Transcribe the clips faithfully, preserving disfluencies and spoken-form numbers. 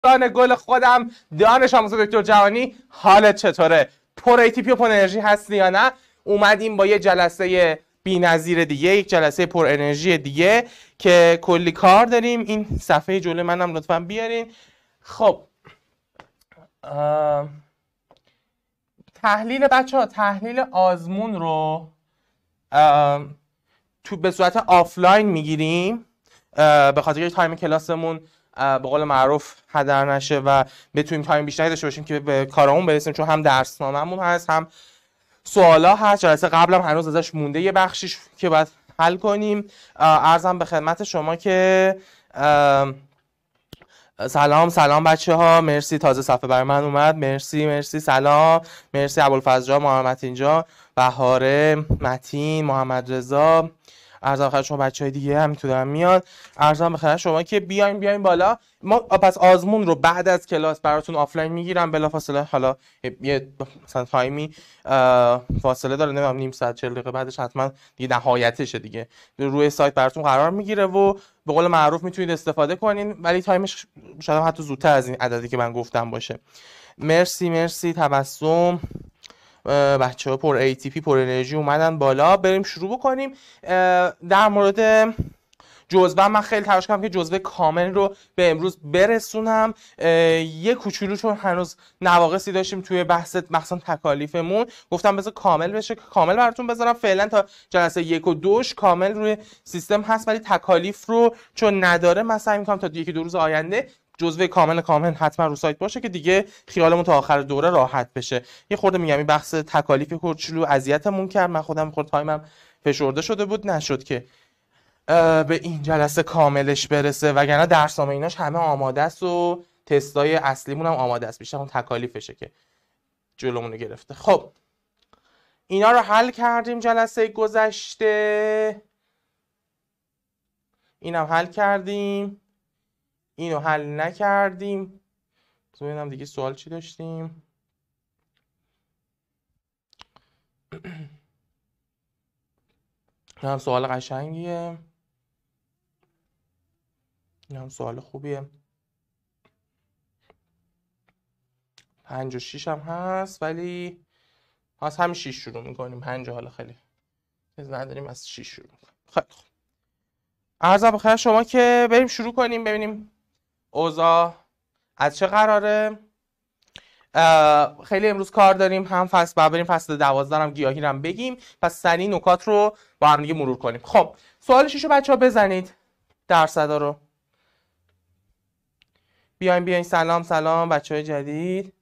دان گل خودم دانش آموز دکتر جهانی، حالت چطوره؟ پر ایتیپی و پر انرژی هستی یا نه؟ اومدیم با یه جلسه بی‌نظیر دیگه، یک جلسه پر انرژی دیگه که کلی کار داریم. این صفحه جلوی منم لطفاً بیارین. خب تحلیل بچه ها، تحلیل آزمون رو تو به صورت آفلاین میگیریم به خاطر که تایم کلاسمون به قول معروف هدر نشه و بتونیم تایم بیشتری داشته باشیم که به کارمون برسیم، چون هم درسنامه‌مون هست هم سوالا هست. جلسه قبلم هنوز ازش مونده یه بخشیش که باید حل کنیم. عرضم به خدمت شما که سلام سلام بچه ها، مرسی تازه صفحه برای من اومد، مرسی مرسی سلام، مرسی ابوالفضل جان، محمد اینجا، بهاره، متین، محمد رضا. عرضم بخیر شما بچه های دیگه همینطور دارن میاد. عرضم بخیر شما که بیاین بیاین بالا. ما پس آزمون رو بعد از کلاس براتون آفلاین میگیرم بلافاصله. حالا یه مثلا تایمی فاصله داره، نمیدونم نیم ساعت چهل دقیقه بعدش حتما دیگه نهایتشه دیگه روی سایت براتون قرار میگیره و به قول معروف میتونید استفاده کنین، ولی تایمش شاید حتی زودتر از این عددی که من گفتم باشه. مرسی مرسی تبسم. بچه ها پر ای تی پی پر انرژی اومدن بالا. بریم شروع بکنیم. در مورد جزوه من خیلی تلاش کردم که جزوه کامل رو به امروز برسونم. یه کوچولو چون هنوز نواقصی داشتیم توی بحث مثلا تکالیفمون، گفتم بذار کامل بشه که کامل براتون بذارم. فعلا تا جلسه یک و دوش کامل روی سیستم هست، ولی تکالیف رو چون نداره من سعی می‌کنم تا یکی دو روز آینده جزوه کامل کامل حتما رو سایت باشه که دیگه خیالمون تا آخر دوره راحت بشه. یه خورده میگم این بحث تکالیف کوچولو اذیتمون کرد، من خودم خورد تایمم فشرده شده بود، نشد که به این جلسه کاملش برسه، وگرنه درسنامه ایناش همه آماده است و تستای اصلیمون هم آماده است، بیشتر اون تکالیفشه که جلومونو گرفته. خب اینا رو حل کردیم جلسه گذشته، اینم حل کردیم، اینو حل نکردیم. ببینم دیگه سوال چی داشتیم. اینم سوال قشنگیه، اینم سوال خوبیه. پنج و شیش هم هست، ولی از همین شیش شروع میکنیم. پنج حالا خیلی چیز نداریم، از شیش شروع میکنیم. خیلی خوب، عرض بخیر شما که بریم شروع کنیم ببینیم اوضاع از چه قراره. خیلی امروز کار داریم، هم فصل بعد بریم فصل دوازده هم گیاهی هم بگیم، پس سریع نکات رو با هم دیگه مرور کنیم. خب سوال شیشو بچه‌ها بزنید، درصدا رو بیاین بیاین. سلام سلام بچه‌های جدید،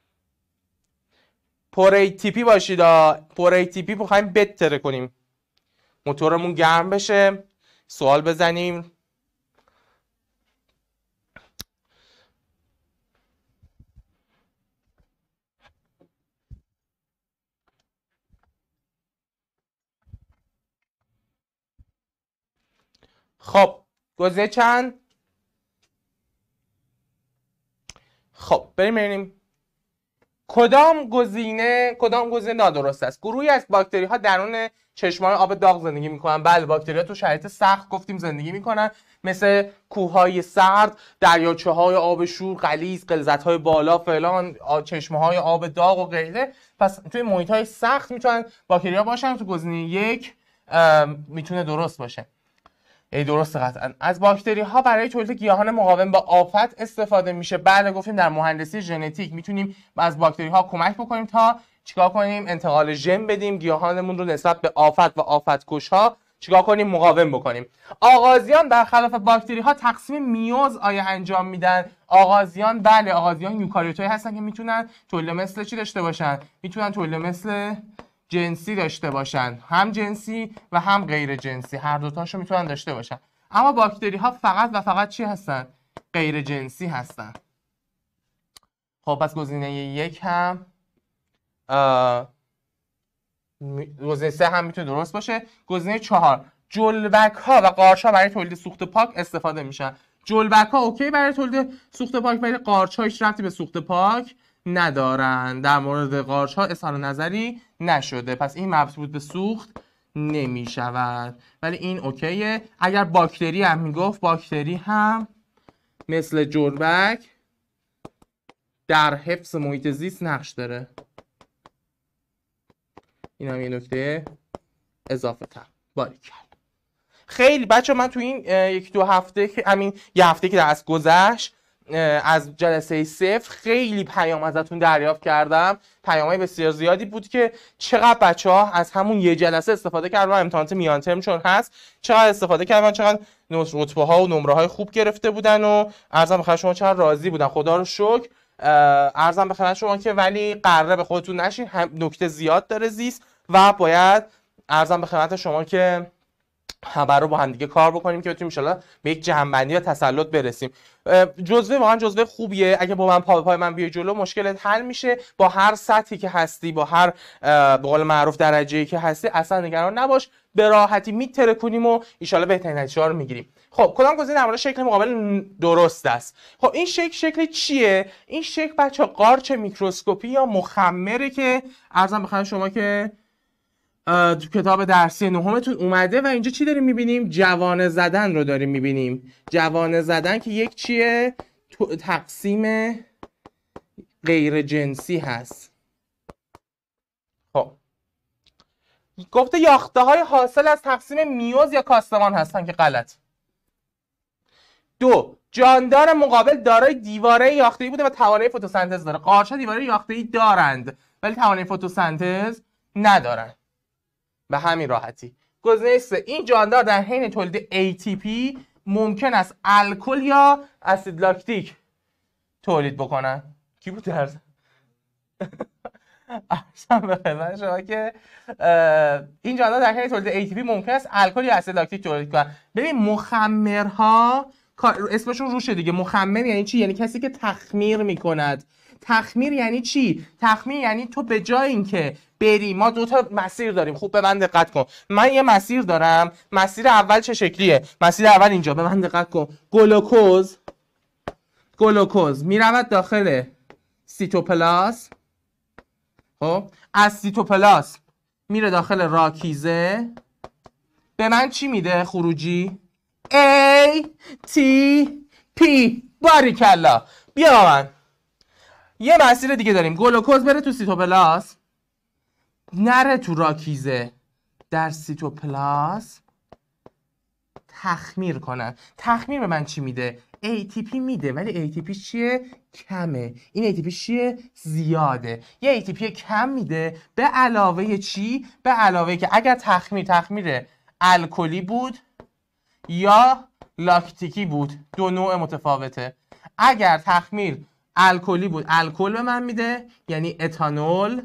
پر ای تی پی باشید. پر ای تی پی بخوایم بتره کنیم، موتورمون گرم بشه. سوال بزنیم. خب گزینه چند؟ خب بریم ببینیم کدام گزینه کدام گزینه نادرست است. گروهی از باکتری ها درون چشمان آب داغ زندگی میکنن. بله، باکتری ها تو شرایط سخت گفتیم زندگی میکنن، مثل کوههای سرد، دریاچه های آب شور، غلیظ، غلظت های بالا فلان، چشمه های آب داغ و غیره. پس توی محیط های سخت میتونن باکتری ها باشن. تو گزینه یک میتونه درست باشه. ای درسته قطعا. از باکتری ها برای تولید گیاهان مقاوم با آفت استفاده میشه. بعد گفتیم در مهندسی ژنتیک میتونیم از باکتری ها کمک بکنیم تا چیکار کنیم؟ انتقال ژن بدیم، گیاهانمون رو نسبت به آفت و آفتکش ها چیکار کنیم؟ مقاوم بکنیم. آغازیان برخلاف باکتری ها تقسیم میوز آیا انجام میدن؟ آغازیان بله، آغازیان یوکاریوتایی هستن که میتونن تولید مثل چی داشته باشن؟ میتونن تولید مثل جنسی داشته باشن، هم جنسی و هم غیر جنسی، هر دوتاشو میتونن داشته باشن. اما باکتری ها فقط و فقط چی هستن؟ غیر جنسی هستن. خب پس گزینه یک هم گزینه سه هم میتونه درست باشه. گزینه چهار، جلبک ها و قارچ ها برای تولید سوخت پاک استفاده میشن. جلبک ها اوکی برای تولید سوخت پاک، ولی قارچ ها هیچ ربطی به سوخت پاک ندارن. در مورد قارچ ها اظهار نظری نشده، پس این مربوط به سوخت نمی شود، ولی این اوکیه. اگر باکتری هم میگفت، باکتری هم مثل جلبک در حفظ محیط زیست نقش داره. این هم یه نکته اضافه تر. باریکلا. خیلی بچه من تو این یک دو هفته که همین یه هفته که از گذشت از جلسه صفر خیلی پیام ازتون دریافت کردم. پیامای بسیار زیادی بود که چقدر بچه ها از همون یه جلسه استفاده کردن، امتحانات میان ترم چون هست چقدر استفاده کردن، چقدر رتبه ها و نمره های خوب گرفته بودن و عرضم بخیر شما چقدر راضی بودن. خدا رو شکر. عرضم بخیر شما که ولی قراره به خودتون نشین، نکته زیاد داره زیست و باید عرضم به خدمت شما که خبر رو با هم دیگه کار بکنیم که بتونیم ان شاءالله به یک جنبندی و تسلط برسیم. جزوه واقعا جزوه خوبیه. اگه با من پا به پای من بیای جلو مشکلت حل میشه. با هر سطحی که هستی، با هر به قول معروف درجه‌ای که هستی اصلا نگران نباش، به راحتی میتره کنیم و ان شاءالله بهترین نتیجه رو میگیریم. خب کدام گزینه در مورد شکل مقابل درست است؟ خب این شکل شکل چیه؟ این شکل بچا قارچ میکروسکوپی یا مخمره که عرضم بخوام شما که تو کتاب درسی نهمتون اومده و اینجا چی داریم میبینیم؟ جوانه زدن رو داریم میبینیم. جوانه زدن که یک چیه؟ تقسیم غیر جنسی هست. خب گفته یاخته های حاصل از تقسیم میوز یا کاستمان هستن که غلط. دو، جاندار مقابل دارای دیواره یاخته‌ای بوده و توانایی فتوسنتز داره. قارچ‌ها دیواره یاخته‌ای دارند ولی توانایی فتوسنتز ندارن. به همین راحتی. گزینه سه، این جاندار در حین تولید ای تی پی ممکن است الکل یا اسید لاکتیک تولید بکنن. کی بود درس؟ ارزم به خدمت شما که این جاندار در حین تولید ای تی پی ممکن است الکل یا اسید لاکتیک تولید کنن. ببین مخمرها اسمشون روشه دیگه. مخمر یعنی چی؟ یعنی کسی که تخمیر میکند. تخمیر یعنی چی؟ تخمیر یعنی تو به جای اینکه بری، ما دو تا مسیر داریم، خوب به من دقت کن. من یه مسیر دارم. مسیر اول چه شکلیه؟ مسیر اول اینجا، به من دقت کن. گلوکوز گلوکوز میرود داخل سیتوپلاس. خب از سیتوپلاس میره داخل راکیزه. به من چی میده خروجی؟ ای تی پی. باریکلا. بیا من یه مسیر دیگه داریم. گلوکوز بره تو سیتوپلاس، نره تو راکیزه، در سیتوپلاس تخمیر کنن. تخمیر به من چی میده؟ ای تی پی میده ولی ای تی پی چیه؟ کمه. این ای تی پی چیه؟ زیاده. یه ای تی پی کم میده به علاوه چی؟ به علاوه که اگر تخمیر تخمیر الکلی بود یا لاکتیکی بود، دو نوع متفاوته. اگر تخمیر الکلی بود الکل به من میده یعنی اتانول،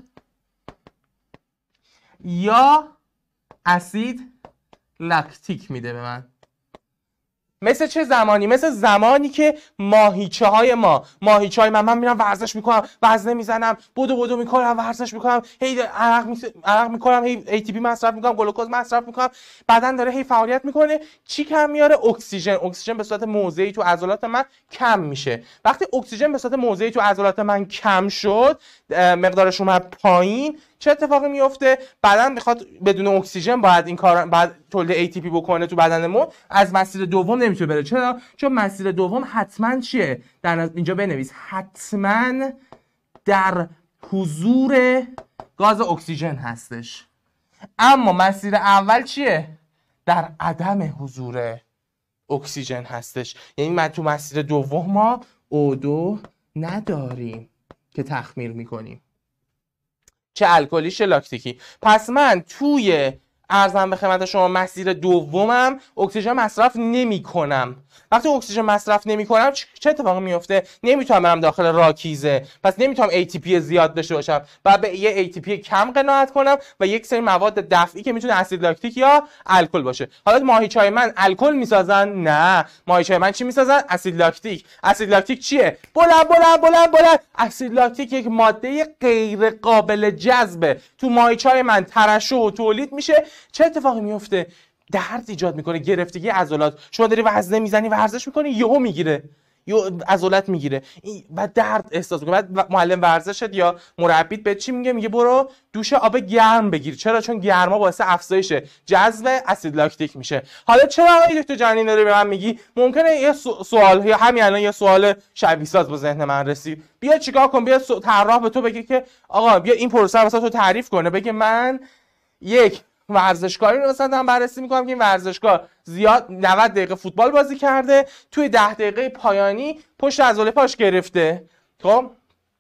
یا اسید لاکتیک میده به من. مثل چه زمانی؟ مثل زمانی که ماهیچه های ما ماهیچه های من من میرم ورزش میکنم، وزنه میزنم، بدو بدو میکنم، ورزش میکنم، هی عرق می... عرق میکنم، هی ای تی پی مصرف میکنم، گلوکوز مصرف میکنم، بدن داره هی فعالیت میکنه. چی کم میاره؟ اکسیژن. اکسیژن به صورت موضعی تو عضلات من کم میشه. وقتی اکسیژن به صورت موضعی تو عضلات من کم شد، مقدارش اومد پایین، چه اتفاقی میفته؟ بدن میخواد بدون اکسیژن باید این کار بعد تولید ای تی پی بکنه تو بدنمون، از مسیر دوم نمیتونه بره. چرا؟ چون مسیر دوم حتما چیه؟ در اینجا بنویس حتما در حضور گاز اکسیژن هستش. اما مسیر اول چیه؟ در عدم حضور اکسیژن هستش. یعنی من تو مسیر دوم ما او دو نداریم که تخمیر میکنیم، چه الکلی چه لاکتیکی. پس من توی ارزم به خدمت شما مسیر دومم اکسیژن مصرف نمی کنم. وقتی اکسیژن مصرف نمی کنم چه اتفاقی میفته؟ نمیتونم برم داخل راکیزه، پس نمیتونم ای تی پی زیاد داشته باشم و به یه ای تی پی کم قناعت کنم و یک سری مواد دفعی که میتونه اسید لاکتیک یا الکل باشه. حالا ماهیچه‌های من الکل میسازن؟ نه، ماهیچه‌های من چی میسازن؟ اسید لاکتیک. اسید لاکتیک چیه؟ بلند بلند بلند بلند. اسید لاکتیک یک ماده غیر قابل جذبه، تو ماهیچه‌های من ترشح و تولید میشه. چه اتفاقی میفته؟ درد ایجاد میکنه، گرفتگی عضلات. شما داری وزنه میزنی، ورزش میکنی، یهو میگیره. یا عضلات میگیره و درد احساس میکنه. بعد معلم ورزشت یا مربیت به چی میگه؟ میگه برو دوش آب گرم بگیر. چرا؟ چون گرما باعث افزایش جذب اسید لاکتیک میشه. حالا چرا آقای دکتر جنین داری به من میگی؟ ممکنه یه سوال یا همین الان یه سوال شبیه ساز به ذهن من رسید. بیا چیکار کن؟ بیا طراح به تو بگه که آقا بیا این پروسه رو واسه تو تعریف کنه، بگه من یک ورزشکاری رو مثلا بررسی میکنم که این ورزشکار زیاد نود دقیقه فوتبال بازی کرده، توی ده دقیقه پایانی پشت عضله پاش گرفته. خب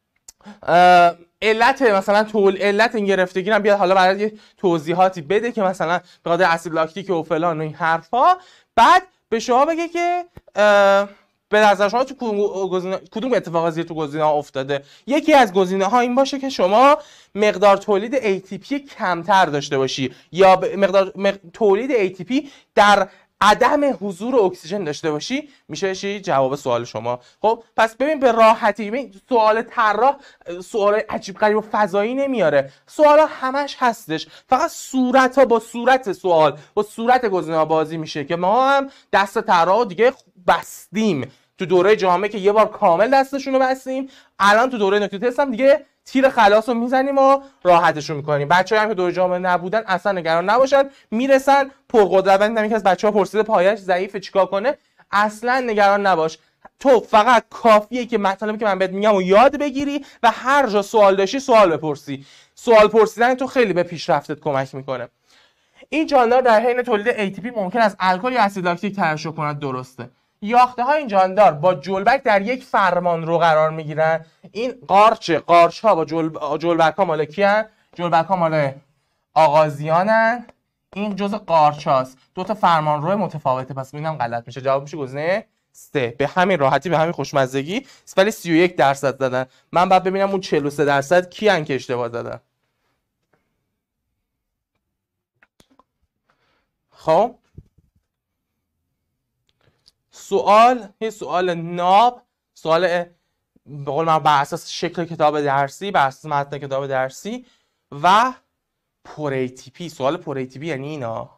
علت مثلا طول علت این گرفتگی رو بیاد حالا برای یه توضیحاتی بده که مثلا به خاطر اسید لاکتیک و فلان و این حرفا. بعد به شما بگه که به نظر شما تو کدوم اتفاقاتی تو گزینه ها افتاده. یکی از گزینه ها این باشه که شما مقدار تولید ای تی پی کمتر داشته باشی یا مقدار مق... تولید ای تی پی در عدم حضور اکسیژن داشته باشی. میشه چی؟ جواب سوال شما. خب پس ببین به راحتی، ببین سوال طراح سوال عجیب غریب و فضایی نمیاره، سوالا همش هستش، فقط صورت ها با صورت سوال با صورت گزینه ها بازی میشه که ما هم دست طراح دیگه بستیم تو دوره جامعه که یه بار کامل دستشون رو بستیم. الان تو دوره نکته تست هم دیگه تیر خلاص رو میزنیم و راحتشون میکنیم. بچه‌ها هم که دوره جامعه نبودن اصلا نگران نباشن، میرسن پرقدرت. من یکی از بچه‌ها پرسیده پایش ضعیفه چیکار کنه؟ اصلا نگران نباش، تو فقط کافیه که مطالبی که من بهت میگم و یاد بگیری و هر جا سوال داشتی سوال بپرسی. سوال پرسیدن تو خیلی به پیشرفتت کمک میکنه. این جاندار در حین تولید ای تی پی ممکن است الکل یا اسید لاکتیک ترشح کند. درسته. یاخته های این جاندار با جلبک در یک فرمان رو قرار میگیرن. این قارچ قارچ ها با جلب... جلبک ها مال کیان؟ جلبک ها مال آغازیانن. این جزء قارچ هاست. دو تا فرمان رو متفاوته، پس اینم غلط میشه. جواب میشه گزینه سه. به همین راحتی، به همین خوشمزگی، ولی سی و یک درصد زدن. من بعد ببینم اون چهل و سه درصد کیان که اشتباه زدن. خب سوال یه سوال ناب، سوال به قول من بر اساس شکل کتاب درسی، بر اساس متن کتاب درسی و پر ای تی پی. سوال پر ای تی پی یعنی اینا.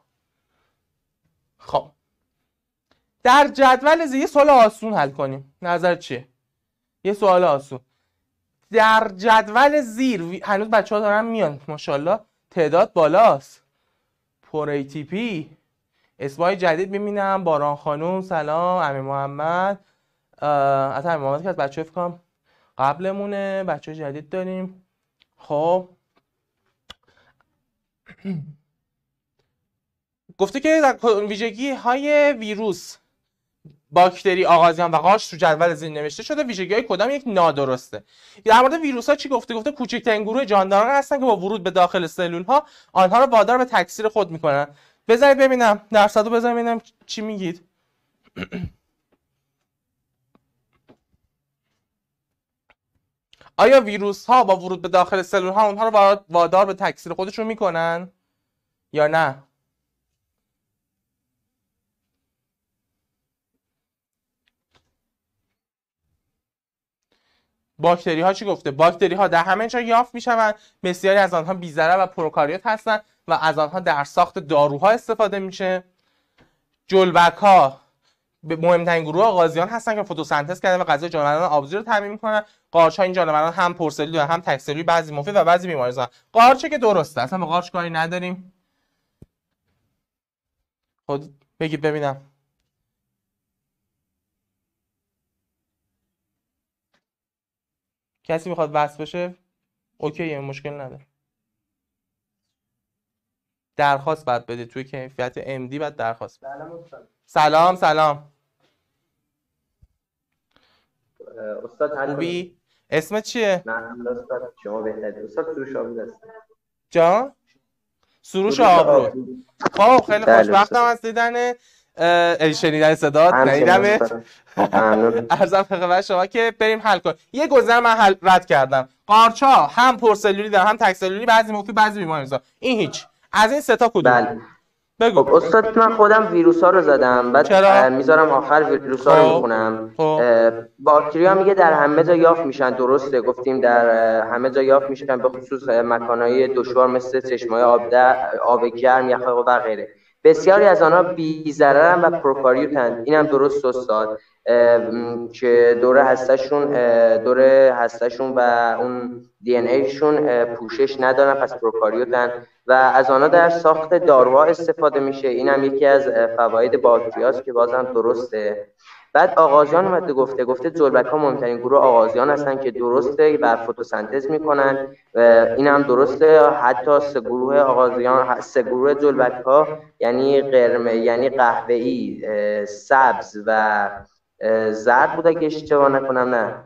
خب در جدول زیر یه سوال آسون حل کنیم. نظر چیه؟ یه سوال آسون در جدول زیر. هنوز بچه ها دارن میان ماشاءالله، تعداد بالاست. پر ای تی پی اسمای جدید میبینم. باران خانوم سلام، امیر محمد. از امیر محمد که از بچه فکر کنم قبلمونه. بچه جدید داریم. خب گفته که در ویژگی های ویروس، باکتری، آغازیان و قارچ تو جدول زیر نوشته شده ویژگی های کدام یک نادرسته. در مورد ویروس ها چی گفته؟ گفته کوچکترین گروه جانداران هستن که با ورود به داخل سلول ها آنها رو وادار به تکثیر خود میکنن. بذارید ببینم درصدو، بذارید ببینم چی میگید. آیا ویروس ها با ورود به داخل سلول ها اونها رو وادار به تکثیر خودشون میکنن یا نه؟ باکتری ها چی گفته؟ باکتری ها در همه جا یافت میشوند، بسیاری از آنها بی‌ضرر و پروکاریوت هستند و از آنها در ساخت داروها استفاده میشه. جلبک ها به مهمترین گروه آغازیان هستن که فتوسنتز کردن و غذای جانوران آبزی رو تامین میکنن. قارچ ها این جانوران هم پرسلول و هم تکسلولی، بعضی مفید و بعضی بیمارزا. قارچه که درسته، اصلا با قارچ کاری نداریم. خود بگید ببینم. کسی میخواد وصل بشه؟ اوکی، مشکل نداره. درخواست بعد بده توی کیفیت ام دی، بعد درخواست بده. سلام سلام. استاد خوبی؟ اسمت چیه؟ نه استاد شما بهترید. استاد سروش آبرو هست. جان؟ سروش آبرو. خب خیلی خوشبختم از دیدن شنیدن صدات. ندیدمت. ممنون. عرضم خدمت شما که بریم حل کن. یه گزینه من حل رد کردم. قارچ‌ها هم پرسلولی دارن هم تکسلولی، بعضی مفید بعضی بیمارزا. این هیچ. از این سه تا کدوم؟ بله. بگو. خب استاد من خودم ویروس ها رو زدم، بعد میذارم آخر ویروس ها رو میخونم. باکتری ها میگه در همه جا یافت میشن. درسته، گفتیم در همه جا یافت میشن، به خصوص مکانهای دشوار مثل چشمای آب آب گرم، یخ و غیره. بسیاری از آنها بی‌ضررن و پروکاریوتن. اینم درست استاد که دوره هستشون دوره هستشون و اون دی ان ایشون پوشش ندارن، پس پروکاریوتن و از آنها در ساخت داروها استفاده میشه. اینم یکی از فواید باکتریاست که بازم درسته. بعد آغازیان اومده گفته گفته جلبک ها مهمترین گروه آغازیان هستن که درسته و فتوسنتز میکنن. این هم درسته. حتی سه گروه آغازیان، سه گروه جلبک ها یعنی قرمه یعنی قهوه‌ای، سبز و زرد بود اگه اشتباه نکنم، نه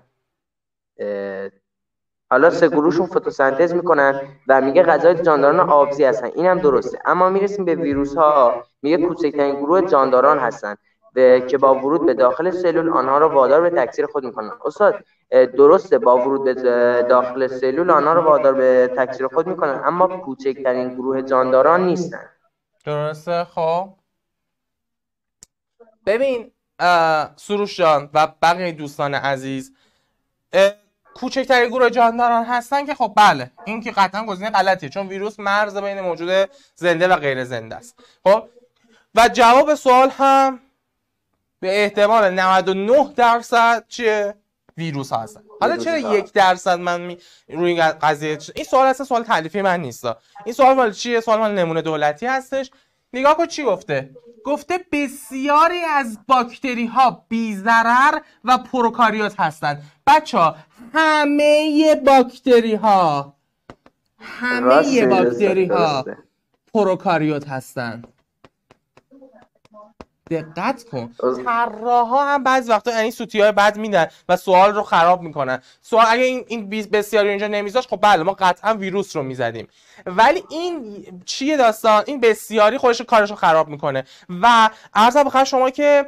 حالا سه گروهشون فتوسنتز میکنن و میگه غذای جانداران آبزی هستن. اینم درسته. اما میرسیم به ویروس ها، میگه کوچکترین گروه جانداران هستن که با ورود به داخل سلول آنها را وادار به تکثیر خود میکنن. استاد درسته، با ورود به داخل سلول آنها را وادار به تکثیر خود میکنن، اما کوچکترین گروه جانداران نیستن. درسته. خب ببین سروش جان و بقیه دوستان عزیز، کوچکترین گروه جانداران هستن که خب بله، این که قطعا گزینه غلطیه، چون ویروس مرز بین موجود زنده و غیر زنده است. خب و جواب سوال هم به احتمال نود و نه درصد چیه؟ ویروس ها هستن. حالا چرا یک درصد من می... روی این قضیه این سوال اصلا سوال تألیفی من نیست. این سوال مال چیه؟ سوال مال نمونه دولتی هستش. نگاه کن چی گفته. گفته بسیاری از باکتری ها بی ضرر و پروکاریوت هستند. بچه‌ها همه باکتری ها همه باکتری ها پروکاریوت هستند. دقت کن. طراحا هم بعضی وقتا یعنی سوتی‌های بد میدن و سوال رو خراب میکنن. سوال اگه این این بسیاری اینجا نمیذاش، خب بله ما قطعا ویروس رو میزدیم. ولی این چیه داستان؟ این بسیاری خودش کارش رو خراب میکنه و عرض بخیر شما که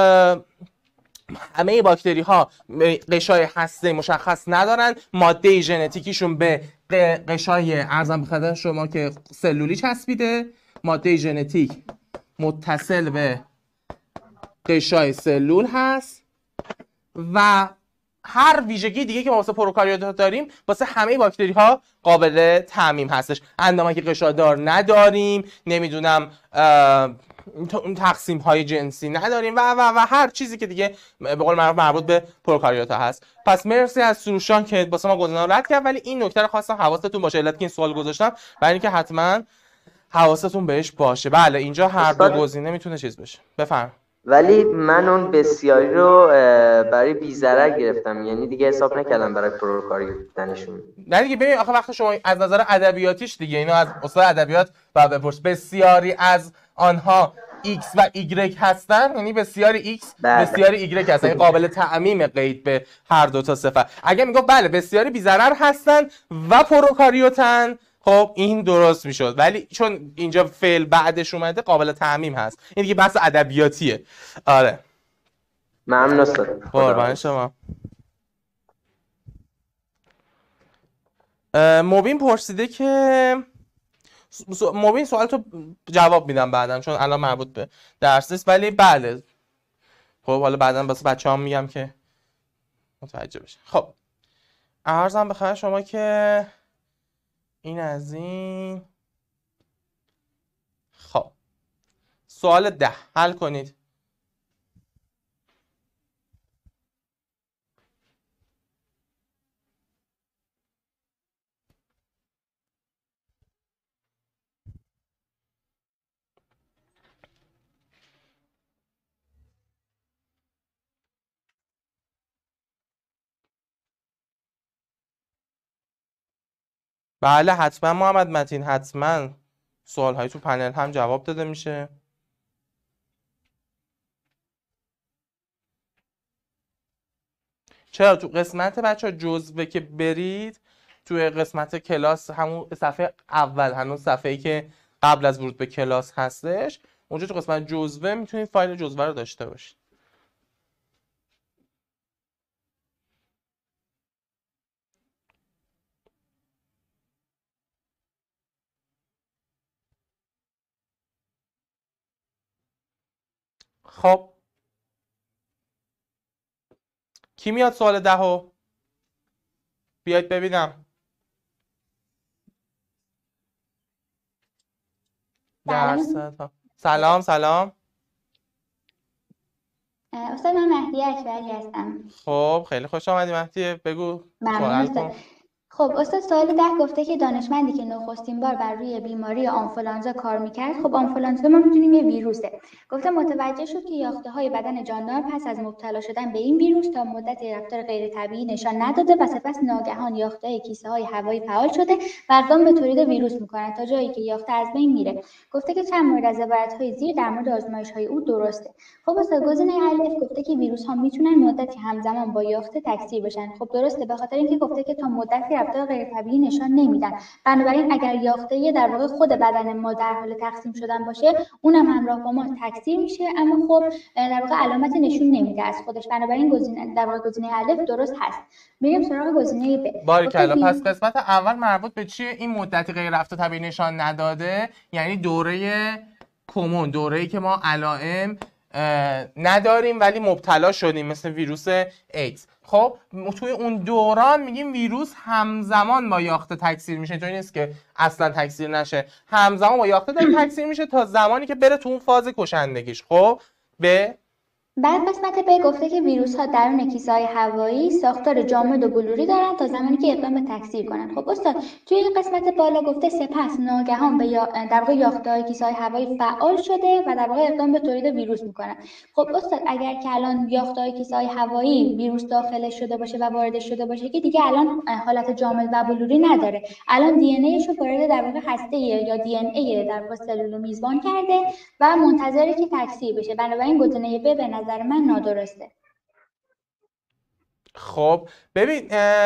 همه باکتری ها غشای هسته مشخص ندارن، ماده ژنتیکیشون به غشای عرض بخیر شما که سلولی چسبیده، ماده ژنتیک متصل به غشای سلول هست و هر ویژگی دیگه که ما واسه پروکاریوت داریم واسه همه باکتری ها قابل تعمیم هستش. انداما که غشادار نداریم، نمیدونم تقسیم های جنسی نداریم و و و هر چیزی که دیگه به قول معروف مربوط به پروکاریوت ها هست. پس مرسی از سروشان که واسه ما گزینه رد کرد، ولی این نکته رو خواستم حواستون باشه، علت که این سوال گذاشتم برای اینکه حتما حواستون بهش باشه. بله اینجا هر دو گزینه میتونه چیز بشه. بفرم. ولی من اون بسیاری رو برای بی‌ضرر گرفتم، یعنی دیگه حساب نکردم برای پروکاریوتنشون. نه دیگه ببین آخه وقتی شما از نظر ادبیاتیش دیگه اینو از استاد ادبیات بعد بپرس. بسیاری از آنها X و Y هستن، یعنی بسیاری X بله. بسیاری Y هستن، یعنی قابل تعمیم قید به هر دو تا صفت. اگه میگه بله بسیاری بی‌ضرر هستن و پروکاریوتن، خب این درست میشد، ولی چون اینجا فعل بعدش اومده قابل تعمیم هست. این دیگه بحث ادبیاتیه. آره ممنون استاد. قربان شما. مبین پرسیده که مبین سوال تو جواب میدم بعداً چون الان مربوط به درس نیست، ولی بله خب حالا بعداً واسه بچه‌ها میگم که متوجه بشه. خب عرضم بخیر شما که این از این. خب سوال ده حل کنید. بله حتما محمد متین، حتما سوال های تو پنل هم جواب داده میشه. چرا تو قسمت بچه جزوه که برید تو قسمت کلاس، همون صفحه اول، هنوز صفحه‌ای که قبل از ورود به کلاس هستش، اونجا تو قسمت جزوه میتونید فایل جزوه رو داشته باشید. خب کی میاد سوال دهو؟ بیاید ببینم. درصد ها سلام سلام. استاد من مهدی اکبری هستم. خب خیلی خوش آمدی مهدی، بگو سوال کن. خب استاد سوال ده گفته که دانشمندی که نخستین بار بر روی بیماری آنفولانزا کار میکرد، خب آنفولانزا ما میدونیم یه ویروسه، گفته متوجه شد که یافته‌های بدن جاندار پس از مبتلا شدن به این ویروس تا مدتی رفتار غیر طبیعی نشان نداده و سپس ناگهان یافته‌های کیسه‌های هوایی فعال شده و اقدام به تولید ویروس میکنند تا جایی که یافته از بین میره. گفته که چند مورد از عبارت‌های زیر در مورد آزمایش‌های او درسته. خب استاد گزینه الف گفته که ویروس‌ها میتونن مدتی همزمان با یافته تکثیر بشن. خب درسته، به خاطر اینکه گفته که تا مدتی رفتار غیر طبیعی نشان نمیدن. بنابراین اگر یافته در واقع خود بدن ما در حال تقسیم شدن باشه، اونم همراه با ما تکثیر میشه، اما خب در واقع علامت نشون نمیده از خودش. بنابراین گزینه در واقع گزینه الف درست هست. میریم سراغ گزینه ب. باریکلا. پس قسمت اول مربوط به چیه؟ این مدتی غیر رفتار طبیعی نشان نداده، یعنی دوره کمون، دوره‌ای که ما علائم نداریم ولی مبتلا شدیم، مثل ویروس ایدز. خب توی اون دوران میگیم ویروس همزمان با یاخته تکثیر میشه، اینطوری نیست که اصلا تکثیر نشه، همزمان با یاخته داره تکثیر میشه تا زمانی که بره تو اون فاز کشندگیش. خب به بعد قسمت ب گفته که ویروس ها درون کیسه‌های هوایی ساختار جامد و بلوری دارن تا زمانی که اقدام به تکثیر کنن. خب استاد توی این قسمت بالا گفته سپس ناگهان به یا... در واقع یافته‌های کیسه‌های هوایی فعال شده و در واقع اقدام به تولید ویروس میکنن. خب استاد اگر که الان یافته‌های کیسه‌های هوایی ویروس داخل شده باشه و وارد شده باشه که دیگه الان حالت جامد و بلوری نداره، الان دی ان ایش رو وارد در واقع هسته یا دی ان ای در واقع سلول میزبان کرده و منتظره که تکثیر بشه. بنابراین گزینه ب به نظر من نادرسته. خب ببین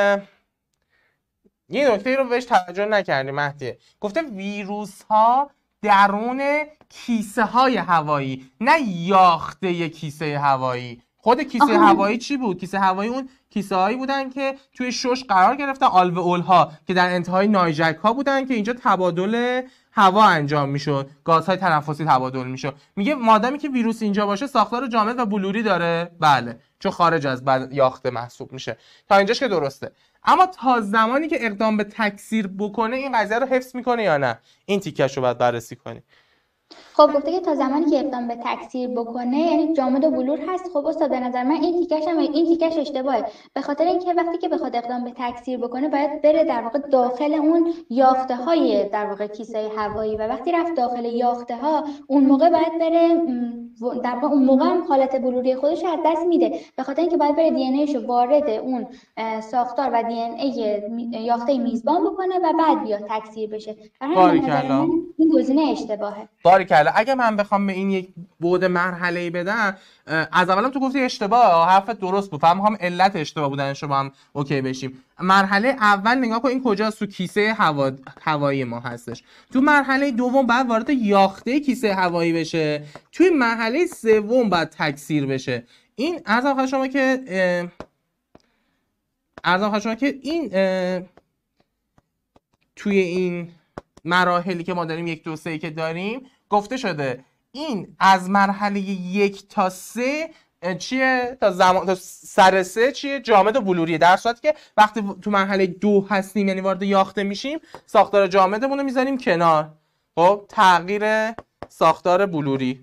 یه نکته رو بهش توجه نکردی مهدی. گفته ویروس ها درون کیسه های هوایی، نه یاخته کیسه هوایی. خود کیسه آه. هوایی چی بود؟ کیسه هوایی اون کیسه هایی بودن که توی شش قرار گرفتن، آلوئول ها که در انتهای نایجک ها بودن که اینجا تبادل هوا انجام میشد، گازهای تنفسی تبادل میشد. میگه مادامی که ویروس اینجا باشه ساختار جامد و بلوری داره، بله، چون خارج از یاخته محسوب میشه. تا اینجاش که درسته. اما تا زمانی که اقدام به تکثیر بکنه این قضیه رو حفظ میکنه یا نه، این تیکش رو باید بررسی کنی. خب گفته که تا زمانی که اقدام به تکثیر بکنه یعنی جامد و بلور هست. خب استاد به نظر من این تیکش هم این تیکش اشتباهه، به خاطر اینکه وقتی که بخواد اقدام به تکثیر بکنه باید بره در واقع داخل اون یاخته های در واقع کیسه هوایی و وقتی رفت داخل یاخته ها اون موقع باید بره در واقع اون موقع هم حالت بلوری خودش از دست میده، به خاطر اینکه باید بره دی ان ایش رو وارد اون ساختار و دی ان ای یاخته میزبان بکنه و بعد بیا تکثیر بشه. باریکلا. این گزینه اشتباهه. باریکلا. اگه من بخوام به این یک بعد مرحله‌ای بدم، از اولم تو گفتی اشتباه، حرفت درست بود، فهم می‌خوام علت اشتباه بودنش رو با هم اوکی بشیم. مرحله اول نگاه کن این کجاست، تو کیسه هوا... هوایی ما هستش. تو مرحله دوم بعد وارد یاخته کیسه هوایی بشه، توی مرحله سوم بعد تکثیر بشه. این عرض خدمت شما که عرض خدمت شما که این توی این مراحلی که ما داریم یک دو سه که داریم گفته شده این از مرحله یک تا سه چیه، تا زمان تا سر سه چیه، جامد و بلوریه. در صورتی که وقتی تو مرحله دو هستیم یعنی وارد یاخته میشیم ساختار جامدمون رو میذاریم کنار. خب تغییر ساختار بلوری.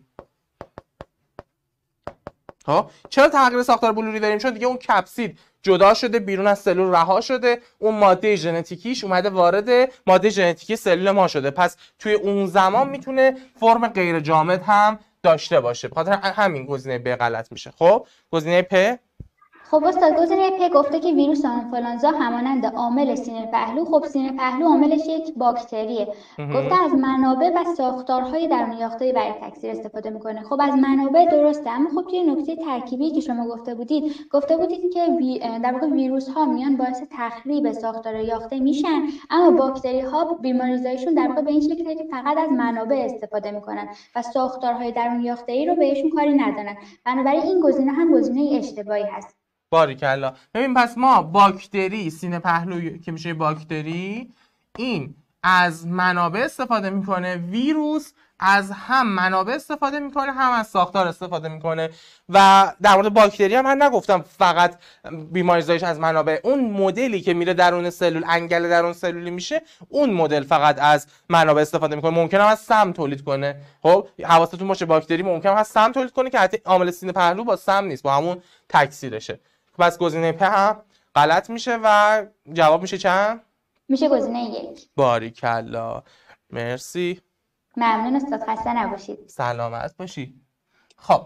خب چرا تغییر ساختار بلوری داریم؟ چون دیگه اون کپسید جدا شده، بیرون از سلول رها شده، اون ماده ژنتیکیش اومده وارد ماده ژنتیکی سلول ما شده، پس توی اون زمان میتونه فرم غیر جامد هم داشته باشه. بخاطر همین گزینه ب غلط میشه. خب گزینه پ. خب استاد گزینه پ گفته که ویروس آنفولانزا همانند عامل سینه پهلو، خب سینه پهلو عاملش یک باکتریه. گفته از منابع و ساختارهای درون یافته‌ای برای تکثیر استفاده میکنه. خب از منابع درسته، اما خب توی نکته ترکیبی که شما گفته بودید گفته بودید که وی... در واقع ویروس ها میان باعث تخریب ساختار یافته میشن، اما باکتری ها بیماریزاییشون در واقع به این شکلیه که فقط از منابع استفاده میکنن و ساختارهای درون یافته‌ای رو بهشون کاری ندارن. بنابراین این گزینه هم گزینه اشتباهی هست. باریکلا. ببین پس ما باکتری، سینه پهلو که میشه باکتری، این از منابع استفاده میکنه، ویروس از هم منابع استفاده میکنه هم از ساختار استفاده میکنه. و در مورد باکتری هم من نگفتم فقط بیماریزایش از منابع، اون مدلی که میره درون سلول، انگل درون سلولی میشه، اون مدل فقط از منابع استفاده میکنه. ممکنه هم از سم تولید کنه. خب حواستون باشه باکتری ممکنه هم سم تولید کنه که حتی عامل سینه پهلو با سم نیست، با همون تکثیرشه. پس گزینه پ هم غلط میشه و جواب میشه چند؟ میشه گزینه یک. باریکلا، مرسی. ممنون استاد، خسته نباشید. سلامت باشی. خب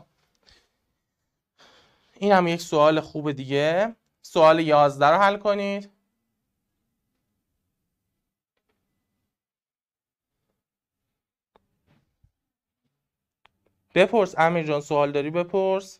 این هم یک سوال خوب دیگه. سوال یازده رو حل کنید. بپرس امیر جان، سوال داری بپرس.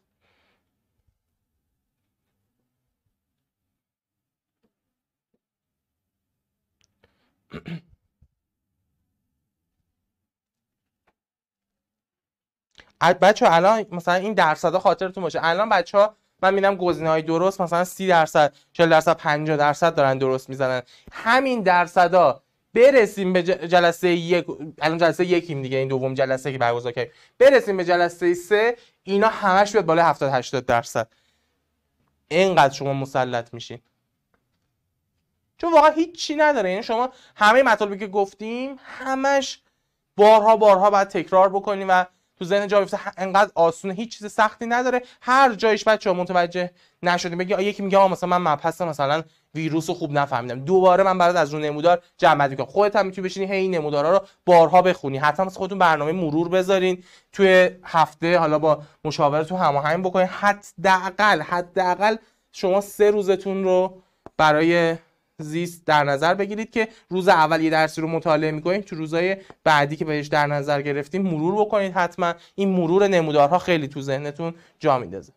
بچه ها الان مثلا این درصدا خاطرتون باشه، الان بچه ها من میدم گزینه های درست مثلا سی درصد، چهل درصد، پنجاه درصد دارن درست میزنن. همین درصدا برسیم به جلسه یک، الان جلسه یکیم دیگه، این دوم جلسه که برگزار کردیم، برسیم به جلسه سه اینا همش بیاد بالا هفتاد هشتاد درصد. اینقدر شما مسلط میشین، چون واقعا هیچی نداره. یعنی شما همه مطالبی که گفتیم همش بارها بارها باید تکرار بکنیم و تو ذهن جا بیفته. انقدر آسونه، هیچ چیز سختی نداره. هر جایش بچه‌ها متوجه نشدیم بگی یکی میگه آ مثلا من مبحث مثلا ویروس رو خوب نفهمیدم، دوباره من برات از رو نمودار جمع میکنم. خودت هم میتونی بشینی هی نمودارا رو بارها بخونی. حتما واسه خودتون برنامه مرور بذارین توی هفته، حالا با مشاورتون هماهنگ بکنین. حداقل حداقل شما سه روزتون رو برای زیست در نظر بگیرید که روز اول یه درسی رو مطالعه میکنید، تو روزهای بعدی که بهش در نظر گرفتیم مرور بکنید. حتما این مرور نمودارها خیلی تو ذهنتون جا میندازه.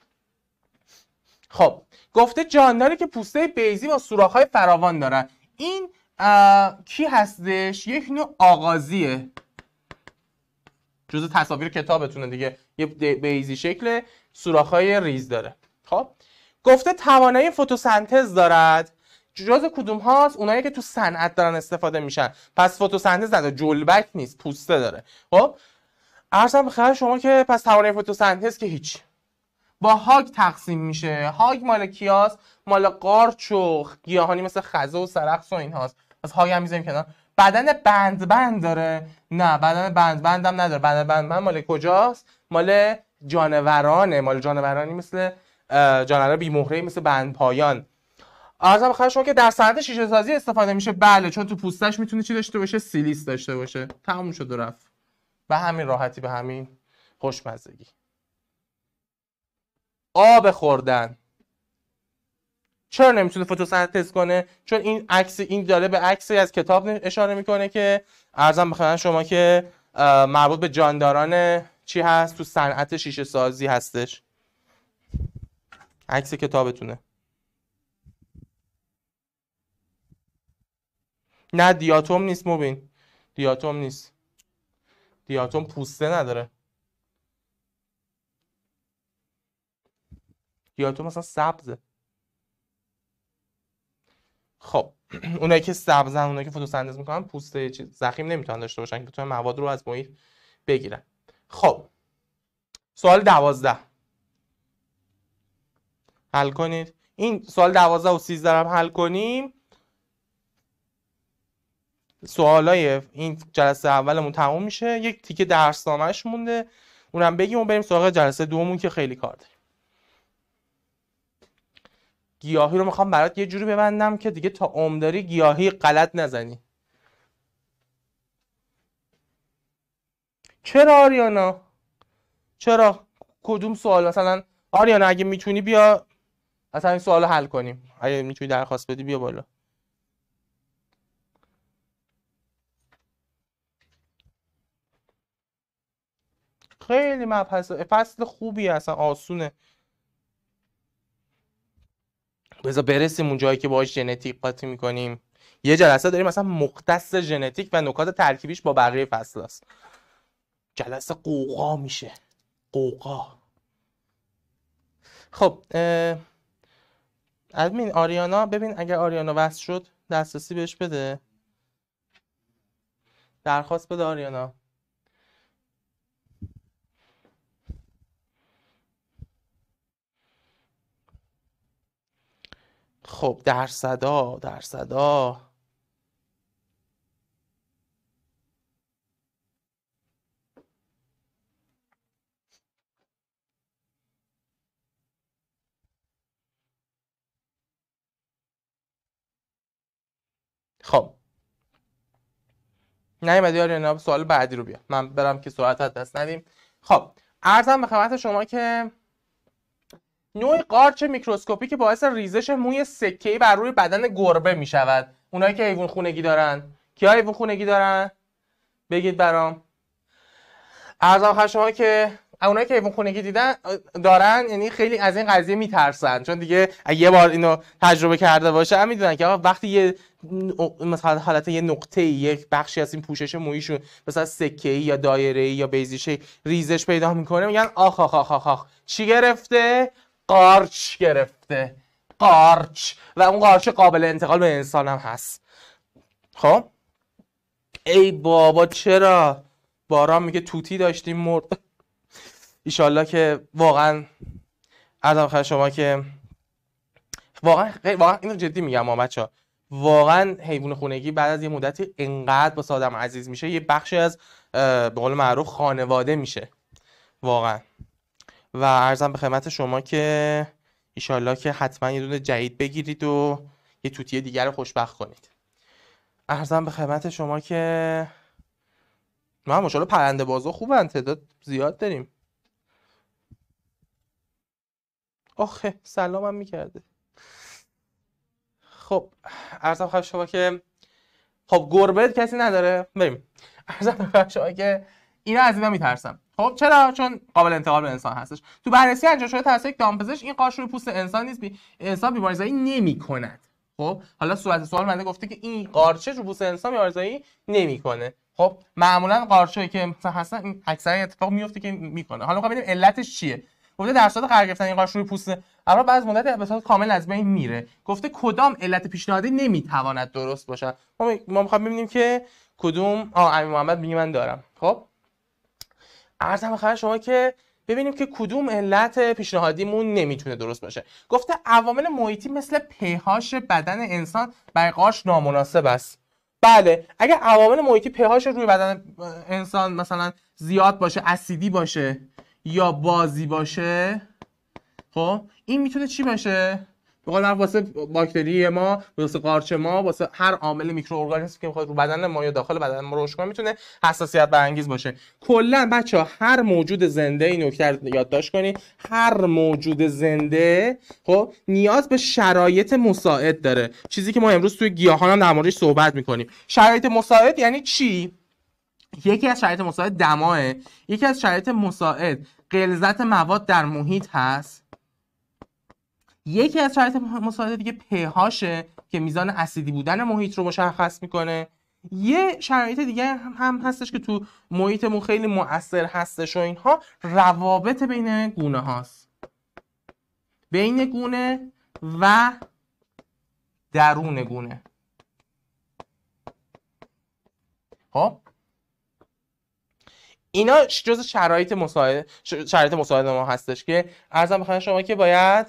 خب گفته جانداری که پوسته بیضی با سوراخ‌های فراوان دارن. این کی هستش؟ یک نوع آغازیه، جزء تصاویر کتابتونه دیگه، یه بیضی شکل، سوراخ‌های ریز داره. خب گفته توانایی فتوسنتز دارد. جزء کدوم هاست؟ اونایی که تو صنعت دارن استفاده میشن. پس فتوسنتز نداره، جلبک نیست، پوسته داره. خب عرضم بخیر شما که پس توانایی فتوسنتز که هیچ. با هاگ تقسیم میشه. هاگ مال کیاست؟ مال قارچ و گیاهانی مثل خزه و سرخس و این هاست. پس هاگ هم میذاریم کنار. بدن بند بند داره؟ نه، بدن بند بند هم نداره. بدن بند بند مال کجاست؟ مال جانورانه. مال جانورانی مثل جانور بی مهره مثل بند پایان. عرضم بخیر شما که در صنعت شیشه سازی استفاده میشه. بله، چون تو پوستش میتونه چی داشته باشه؟ سیلیس داشته باشه. تموم شد و رفت. به همین راحتی، به همین خوشمزگی. آب خوردن چرا نمیتونه فتوسنتز کنه؟ چون این عکس، این داره به عکسی از کتاب اشاره میکنه که عرضم بخیر شما که مربوط به جانداران چی هست؟ تو صنعت شیشه سازی هستش. عکس کتابتونه. نه دیاتوم نیست مبین، دیاتوم نیست. دیاتوم پوسته نداره. دیاتوم مثلا سبزه. خب اونایی که سبزن، اونایی که فتوسنتز میکنن پوسته چیز زخیم نمیتونن داشته باشن که بتونن مواد رو از محیط بگیرن. خب سوال دوازده حل کنید. این سوال دوازده و سیزده هم حل کنیم. سوالای این جلسه اولمون تموم میشه. یک تیکه درسنامه‌اش مونده، اونم بگیم و بریم سراغ جلسه دومون که خیلی کار داریم. گیاهی رو میخوام برات یه جوری ببندم که دیگه تا عمر گیاهی غلط نزنی. چرا آریانا؟ چرا؟ کدوم سوال؟ مثلا آریانا اگه میتونی بیا مثلا این سوال رو حل کنیم. اگه میتونی درخواست بدی بیا بالا. خیلی مبحث فصل خوبیه، اصلا آسونه. بذار برسیم اون جایی که باهاش ژنتیک قاطی میکنیم. یه جلسه داریم مثلا مختص ژنتیک و نکات ترکیبیش با بقیه فصل است. جلسه قوقا میشه، قوقا. خب ادمین آریانا، ببین اگر آریانا وصل شد دسترسی بهش بده، درخواست بده آریانا. خب درصدا درصدا خب نیومدی آریانا، سوال بعدی رو بیا، من برم که سرعت از دست ندیم. خب عرضم به خدمت شما که نوع قارچ میکروسکوپی که باعث ریزش موی سکه‌ای بر روی بدن گربه می شود. اونایی که حیوان خونگی دارن، کیا حیوان خونگی دارن؟ بگید برام. عرضم به شما که اونایی که حیوان خونگی دیدن دارن یعنی خیلی از این قضیه میترسن، چون دیگه اگه یه بار اینو تجربه کرده باشه هم میدونن که وقتی یه مثلا حالت یه نقطه یک بخشی از این پوشش مویشون مثلا سکه‌ای یا دایره‌ای یا بیضی ریزش پیدا میکنه، میگن آخ آخ آخ آخ آخ چی گرفته؟ قارچ گرفته، قارچ. و اون قارچ قابل انتقال به انسان هم هست. خب ای بابا چرا؟ باران میگه توتی داشتیم مرد. ایشالله که واقعا عرضم خدمت شما که واقعا واقعا اینو جدی میگم ما بچه‌ها، واقعا حیوان خونگی بعد از یه مدتی انقدر با آدم عزیز میشه، یه بخشی از به قول معروف خانواده میشه واقعا. و عرضم به خدمت شما که ایشالله که حتما یه دونه جدید بگیرید و یه توتی دیگر رو خوشبخت کنید. عرضم به خدمت شما که ما ماشاءالله پرنده بازا خوبن، تعداد زیاد داریم. آخه سلامم میکرده. خب عرضم خواهد شما که خب گربه کسی نداره؟ بریم. عرضم خواهد شما که اینا از اینا میترسم. خب چرا؟ چون قابل انتقال به انسان هستش. تو بررسی انجام شده توسط یک دامپزشک این قارچ روی پوست انسان نیز بی... انسان بیماریزایی نمی‌کند. خب حالا صورت سوال منده گفته که این قارچه رو پوست انسان بیماریزایی نمی‌کنه. خب معمولا قارچه‌ای که مثلا هستن این اکثرا اتفاق میفته که میکنه. حالا می‌خوام ببینیم علتش چیه. گفته در صورت قرار گرفتن این قارچ روی پوست اما بعد از مدت به صورت کامل از بین میره. گفته کدام علت پیشنهادی نمیتواند درست باشه. ما ما می‌خوام ببینیم که کدوم آ امین محمد میگه من دارم. خب عرضم به خدمت شما که ببینیم که کدوم علت پیشنهادیمون نمیتونه درست باشه. گفته عوامل محیطی مثل پ‌هاش بدن انسان برای قارچ نامناسب است. بله اگه عوامل محیطی پ‌هاش روی بدن انسان مثلا زیاد باشه، اسیدی باشه یا بازی باشه، خب این میتونه چی باشه؟ به قول معروف واسه باکتری ما، واسه قارچ ما، واسه هر عامل میکروارگانیسم که میخواد رو بدن ما یا داخل بدن ما رشد کنه میتونه حساسیت برانگیز باشه. کلا بچه‌ها هر موجود زنده، این نکته رو یادداشت کنید، هر موجود زنده خب نیاز به شرایط مساعد داره. چیزی که ما امروز توی گیاهان هم در موردش صحبت میکنیم. شرایط مساعد یعنی چی؟ یکی از شرایط مساعد دماه، یکی از شرایط مساعد غلظت مواد در محیط هست، یکی از شرایط مساعد دیگه پ‌هاشه که میزان اسیدی بودن محیط رو مشخص میکنه. یه شرایط دیگه هم هستش که تو محیطمون خیلی مؤثر هستش و اینها روابط بین گونه هاست، بین گونه و درون گونه. خب اینا جز شرایط مساعد شرایط مساعد ما هستش که عرضم بخوام شما که باید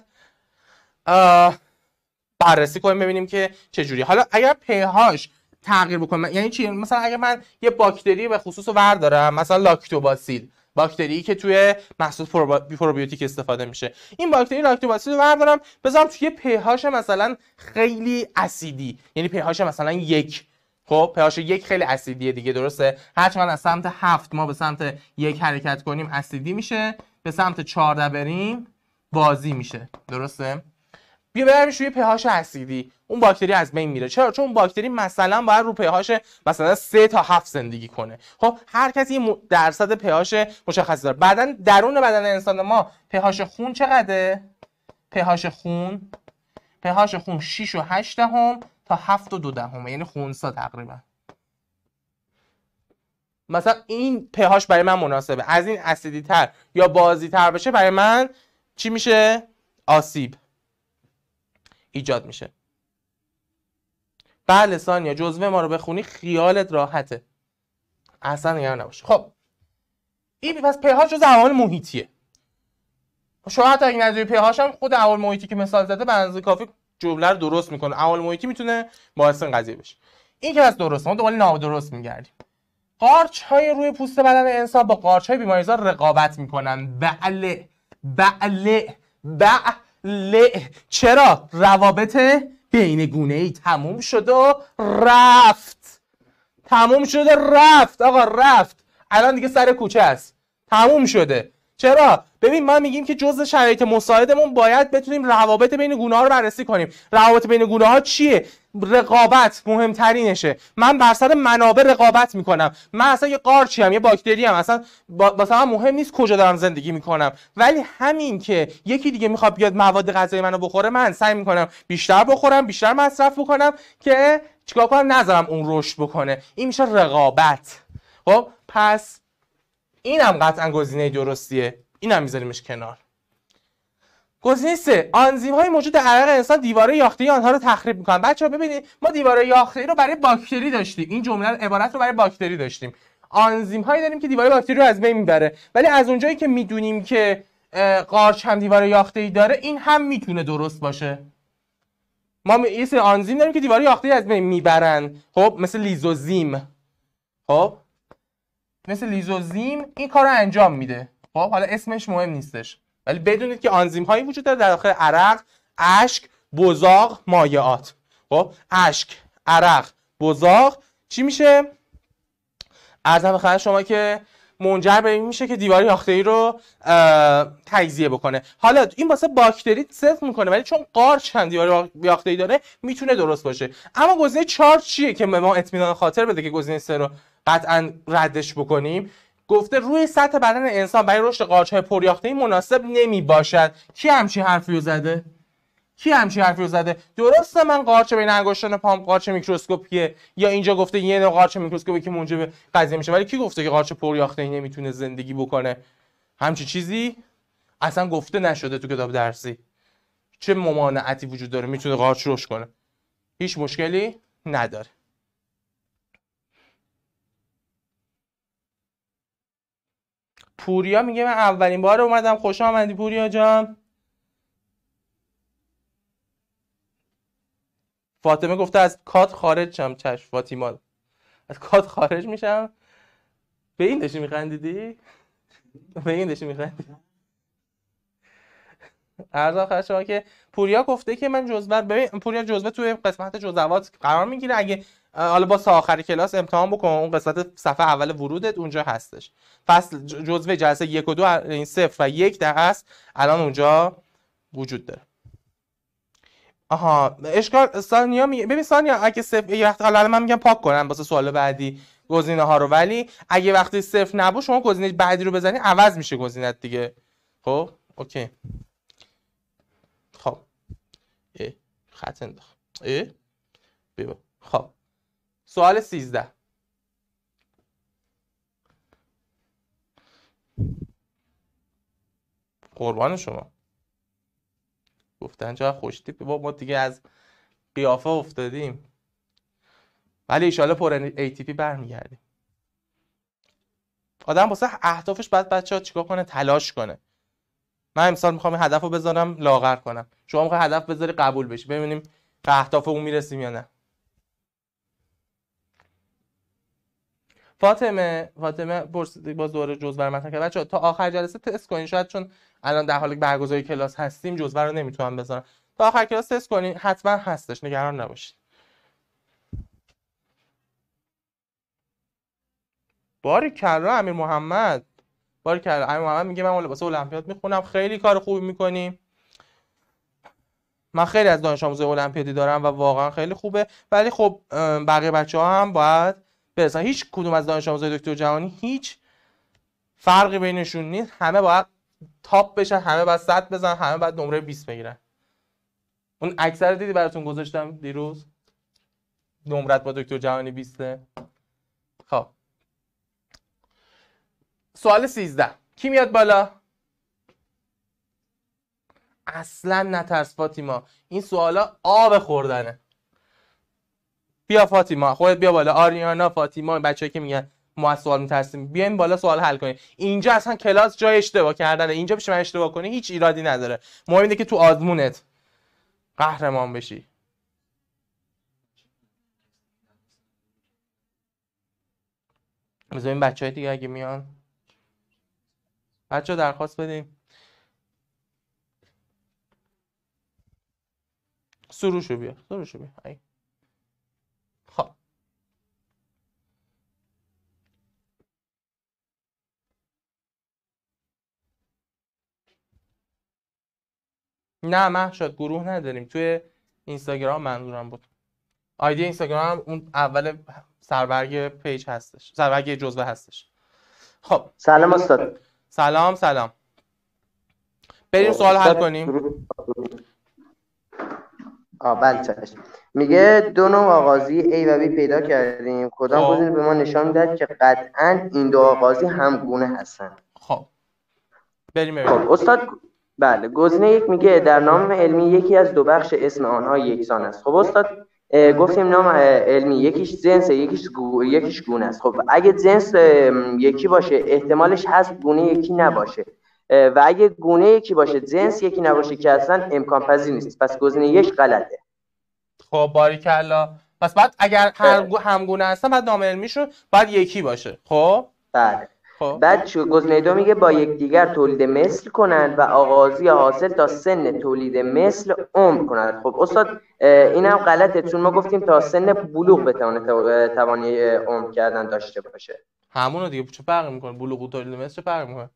بررسی کنیم ببینیم که چه جوری. حالا اگر پ‌هاش تغییر بکنه یعنی چی؟ مثلا اگر من یه باکتری به خصوص رو بردارم، مثلا لاکتوباسیل، باکتری که توی محصول پروبیوتیک استفاده میشه، این باکتری لاکتوباسیل رو بردارم بذارم توی پ‌هاش مثلا خیلی اسیدی، یعنی پ‌هاش مثلا یک، خب پ‌هاش یک خیلی اسیدیه دیگه، درسته؟ هر چقدر از سمت هفت ما به سمت یک حرکت کنیم اسیدی میشه، به سمت چهارده بریم بازی میشه، درسته؟ بیا ببریمش روی پ‌هاش اسیدی، اون باکتری از بین میره. چرا؟ چون اون باکتری مثلا باید رو پ‌هاش مثلا سه تا هفت زندگی کنه. خب هر کسی یه درصد پ‌هاش مشخص داره. بعدن درون بدن انسان ما پ‌هاش خون چقدره؟ پ‌هاش خون پ‌هاش خون شش و هشت دهم تا هفت و دو دهم، یعنی خونسا تقریبا. مثلا این پ‌هاش برای من مناسبه. از این اسیدی تر یا بازی تر بشه برای من چی میشه؟ آسیب ایجاد میشه. بله ثانیه جزوه ما رو بخونی خیالت راحته، اصلا نگران نباش. خب این پس پ‌هاش جزو عوامل محیطیه. شما حتی اگه نظری پ‌هاش هم خود عوامل محیطی که مثال زده به اندازه کافی جمله رو درست میکنه. عوامل محیطی میتونه باعث این قضیه بشه. این که از درست، ما دنبال نادرست میگردیم. قارچ های روی پوست بدن انسان با قارچ های بیماریزا رقابت میکنن. بله بله بله. چرا؟ روابط بینگونه ای تموم شد و رفت. تموم شده رفت آقا، رفت. الان دیگه سر کوچه است، تموم شده. چرا؟ ببین ما میگیم که جزء شرایط مساعدمون باید بتونیم روابط بین گونه ها رو بررسی کنیم. روابط بین گونه ها چیه؟ رقابت مهمترینشه. من بر سر منابع رقابت میکنم. من اصلا یه قارچی ام، یه باکتری ام، اصلا واسه من مهم نیست کجا دارم زندگی میکنم، ولی همین که یکی دیگه میخواد بیاد مواد غذایی منو بخوره، من سعی میکنم بیشتر بخورم، بیشتر مصرف بکنم که چیکار کنم؟ نذارم اون رشد بکنه. این میشه رقابت. خب پس اینم قطعا گزینه درستیه، اینم میذاریمش کنار. گزینه سه، آنزیم های موجود در عرق انسان دیواره یافته‌ای آنها رو تخریب میکنن. بچه‌ها ببینید ما دیواره یافته‌ای رو برای باکتری داشتیم، این جمله عبارت رو برای باکتری داشتیم. آنزیم هایی داریم که دیواره باکتری رو از بین میبره، ولی از اونجایی که میدونیم که قارچ هم دیواره یافته‌ای داره، این هم میتونه درست باشه. ما یه سری آنزیم داریم که دیواره یافته‌ای از بین میبرن، خب مثل لیزوزیم. خب مثل لیزوزیم این کار رو انجام میده. خب حالا اسمش مهم نیستش، ولی بدونید که آنزیم هایی وجود داره در داخل عرق، اشک، بزاق، مایعات. خب اشک، عرق، بزاق چی میشه؟ عرضم به خدمت شما که منجر به این میشه که دیوار یافته‌ای رو تجزیه بکنه. حالا این واسه باکتری صفر میکنه، ولی چون قارچ هم دیوار یافته‌ای داره میتونه درست باشه. اما گزینه چهار چیه که به ما اطمینان خاطر بده که گزینه سه رو قطعا ردش بکنیم؟ گفته روی سطح بدن انسان برای رشد قارچ‌های پریافته‌ای مناسب نمی باشد. کی همچین حرفی رو زده؟ کی همچین حرفی رو زده؟ درسته من قارچ بین انگشتان پام قارچ میکروسکوپیه، یا اینجا گفته یه نوع قارچ میکروسکوپی که موجب قضیه میشه، ولی کی گفته که قارچ پریافته‌ای نمیتونه زندگی بکنه؟ همچین چیزی اصلا گفته نشده تو کتاب درسی. چه ممانعتی وجود داره میتونه قارچ رشد کنه؟ هیچ مشکلی نداره. پوریا میگه من اولین بار اومدم، خوش آمدی پوریا جان. فاطمه گفته از کات خارج شم. چشم فاطیما، از کات خارج میشم. به این داشتی میخندیدی؟ به این داشتی میخندیدی؟ عرض آخر شما که پوریا گفته که من جزوه، ببین پوریا جزوه توی قسمت جزوات قرار میگیره. اگه حالا با آخر کلاس امتحان بکن، اون قسمت صفحه اول ورودت اونجا هستش. فصل جزوه جلسه یک و دو، این صفر و یک در اصل الان اونجا وجود داره. آها اشکال ثانیا میگه، ببین ثانیا اگه صفر یه وقت حالا من میگم پاک کنم واسه سوال بعدی گزینه ها رو، ولی اگه وقتی صفر نبود شما گزینه بعدی رو بزنی عوض میشه گزینه‌ت دیگه. خب اوکی. خب اه خط انداخت. اه ببین خب سوال سیزده. قربان شما گفتن چقدر خوش تیپی، با ما دیگه از قیافه افتادیم، ولی ایشالا پر ای تی پی برمیگردیم. آدم واسه اهدافش باید بچه‌ها چیکار کنه؟ تلاش کنه. من امسال میخوام هدف رو بذارم لاغر کنم، شما میخوای هدف بذاری قبول بشی، ببینیم به اهداف اون میرسیم یا نه. فاطمه فاطمه پرسید باز دوباره جزوه رو مطرح کرد. بچه‌ها تا آخر جلسه تست کنین، شاید چون الان در حال برگزاری کلاس هستیم جزوه رو نمیتونم بذارم، تا آخر کلاس تست کنین، حتما هستش، نگران نباشید. باریکلا امیر محمد، باریکلا امیر محمد میگه من واسه المپیاد میخونم، خیلی کار خوبی میکنیم. من خیلی از دانش آموزای المپیادی دارم و واقعا خیلی خوبه، ولی خب بقیه بچه‌ها هم باید برسن. هیچ کدوم از دانش آموزای دکتر جهانی هیچ فرقی بینشون نیست، همه باید تاپ بشن، همه باید صد بزنن، همه باید نمره بیست بگیرن. اون اکثر دیدی براتون گذاشتم دیروز، نمرت با دکتر جهانی بیسته. خب سوال سیزده کی میاد بالا؟ اصلا نترس فاطیما، این سوالا آب خوردنه. بیا فاطیما خودت بیا بالا، آریانا، فاطیما، بچه‌ای که میگن ما از سوال میترسیم بیاین بالا سوال حل کنین. اینجا اصلا کلاس جای اشتباه کردنه، اینجا پیش من اشتباه کنی هیچ ایرادی نداره، مهم اینه که تو آزمونت قهرمان بشی. بذاریم بچه های دیگه اگه میان بچه درخواست بدیم. سروشو بیا سروشو بیا ای. خب نه مهشاد گروه نداریم توی اینستاگرام، منظورم بود آیدی اینستاگرام اون اول سربرگ پیج هستش، سربرگ جزوه هستش. خب سلام استاد. سلام سلام. بریم سوال حل کنیم. آه بله چشم. میگه دو نوع آغازی A و B پیدا کردیم، کدام گزینه به ما نشان میدهد که قطعاً این دو آغازی همگونه هستند؟ خب بریم ببینیم. خب استاد بله، گزینه یک میگه در نام علمی یکی از دو بخش اسم آنها یکسان است. خب استاد گفتیم نام علمی یکیش جنس یکیش گو... یکیش گونه است. خب اگه جنس یکی باشه احتمالش هست گونه یکی نباشه، و اگه گونه یکی باشه جنس یکی نباشه که اصلا امکان پذیر نیست. پس گزینه یک غلطه. خب باریکلا. پس بعد اگر هر همگونه هستن بعد نام علمیشون باید یکی باشه. خب بله. خب بعد شو گزینه دو میگه با یکدیگر تولید مثل کنند و آغازی حاصل تا سن تولید مثل عمر کنند. خب استاد اینم غلطه، چون ما گفتیم تا سن بلوغ بتونه توانی عمر کردن داشته باشه. همونو دیگه چه فرقی میکنه؟ بلوغ و تولید مثل چه فرقی میکنه؟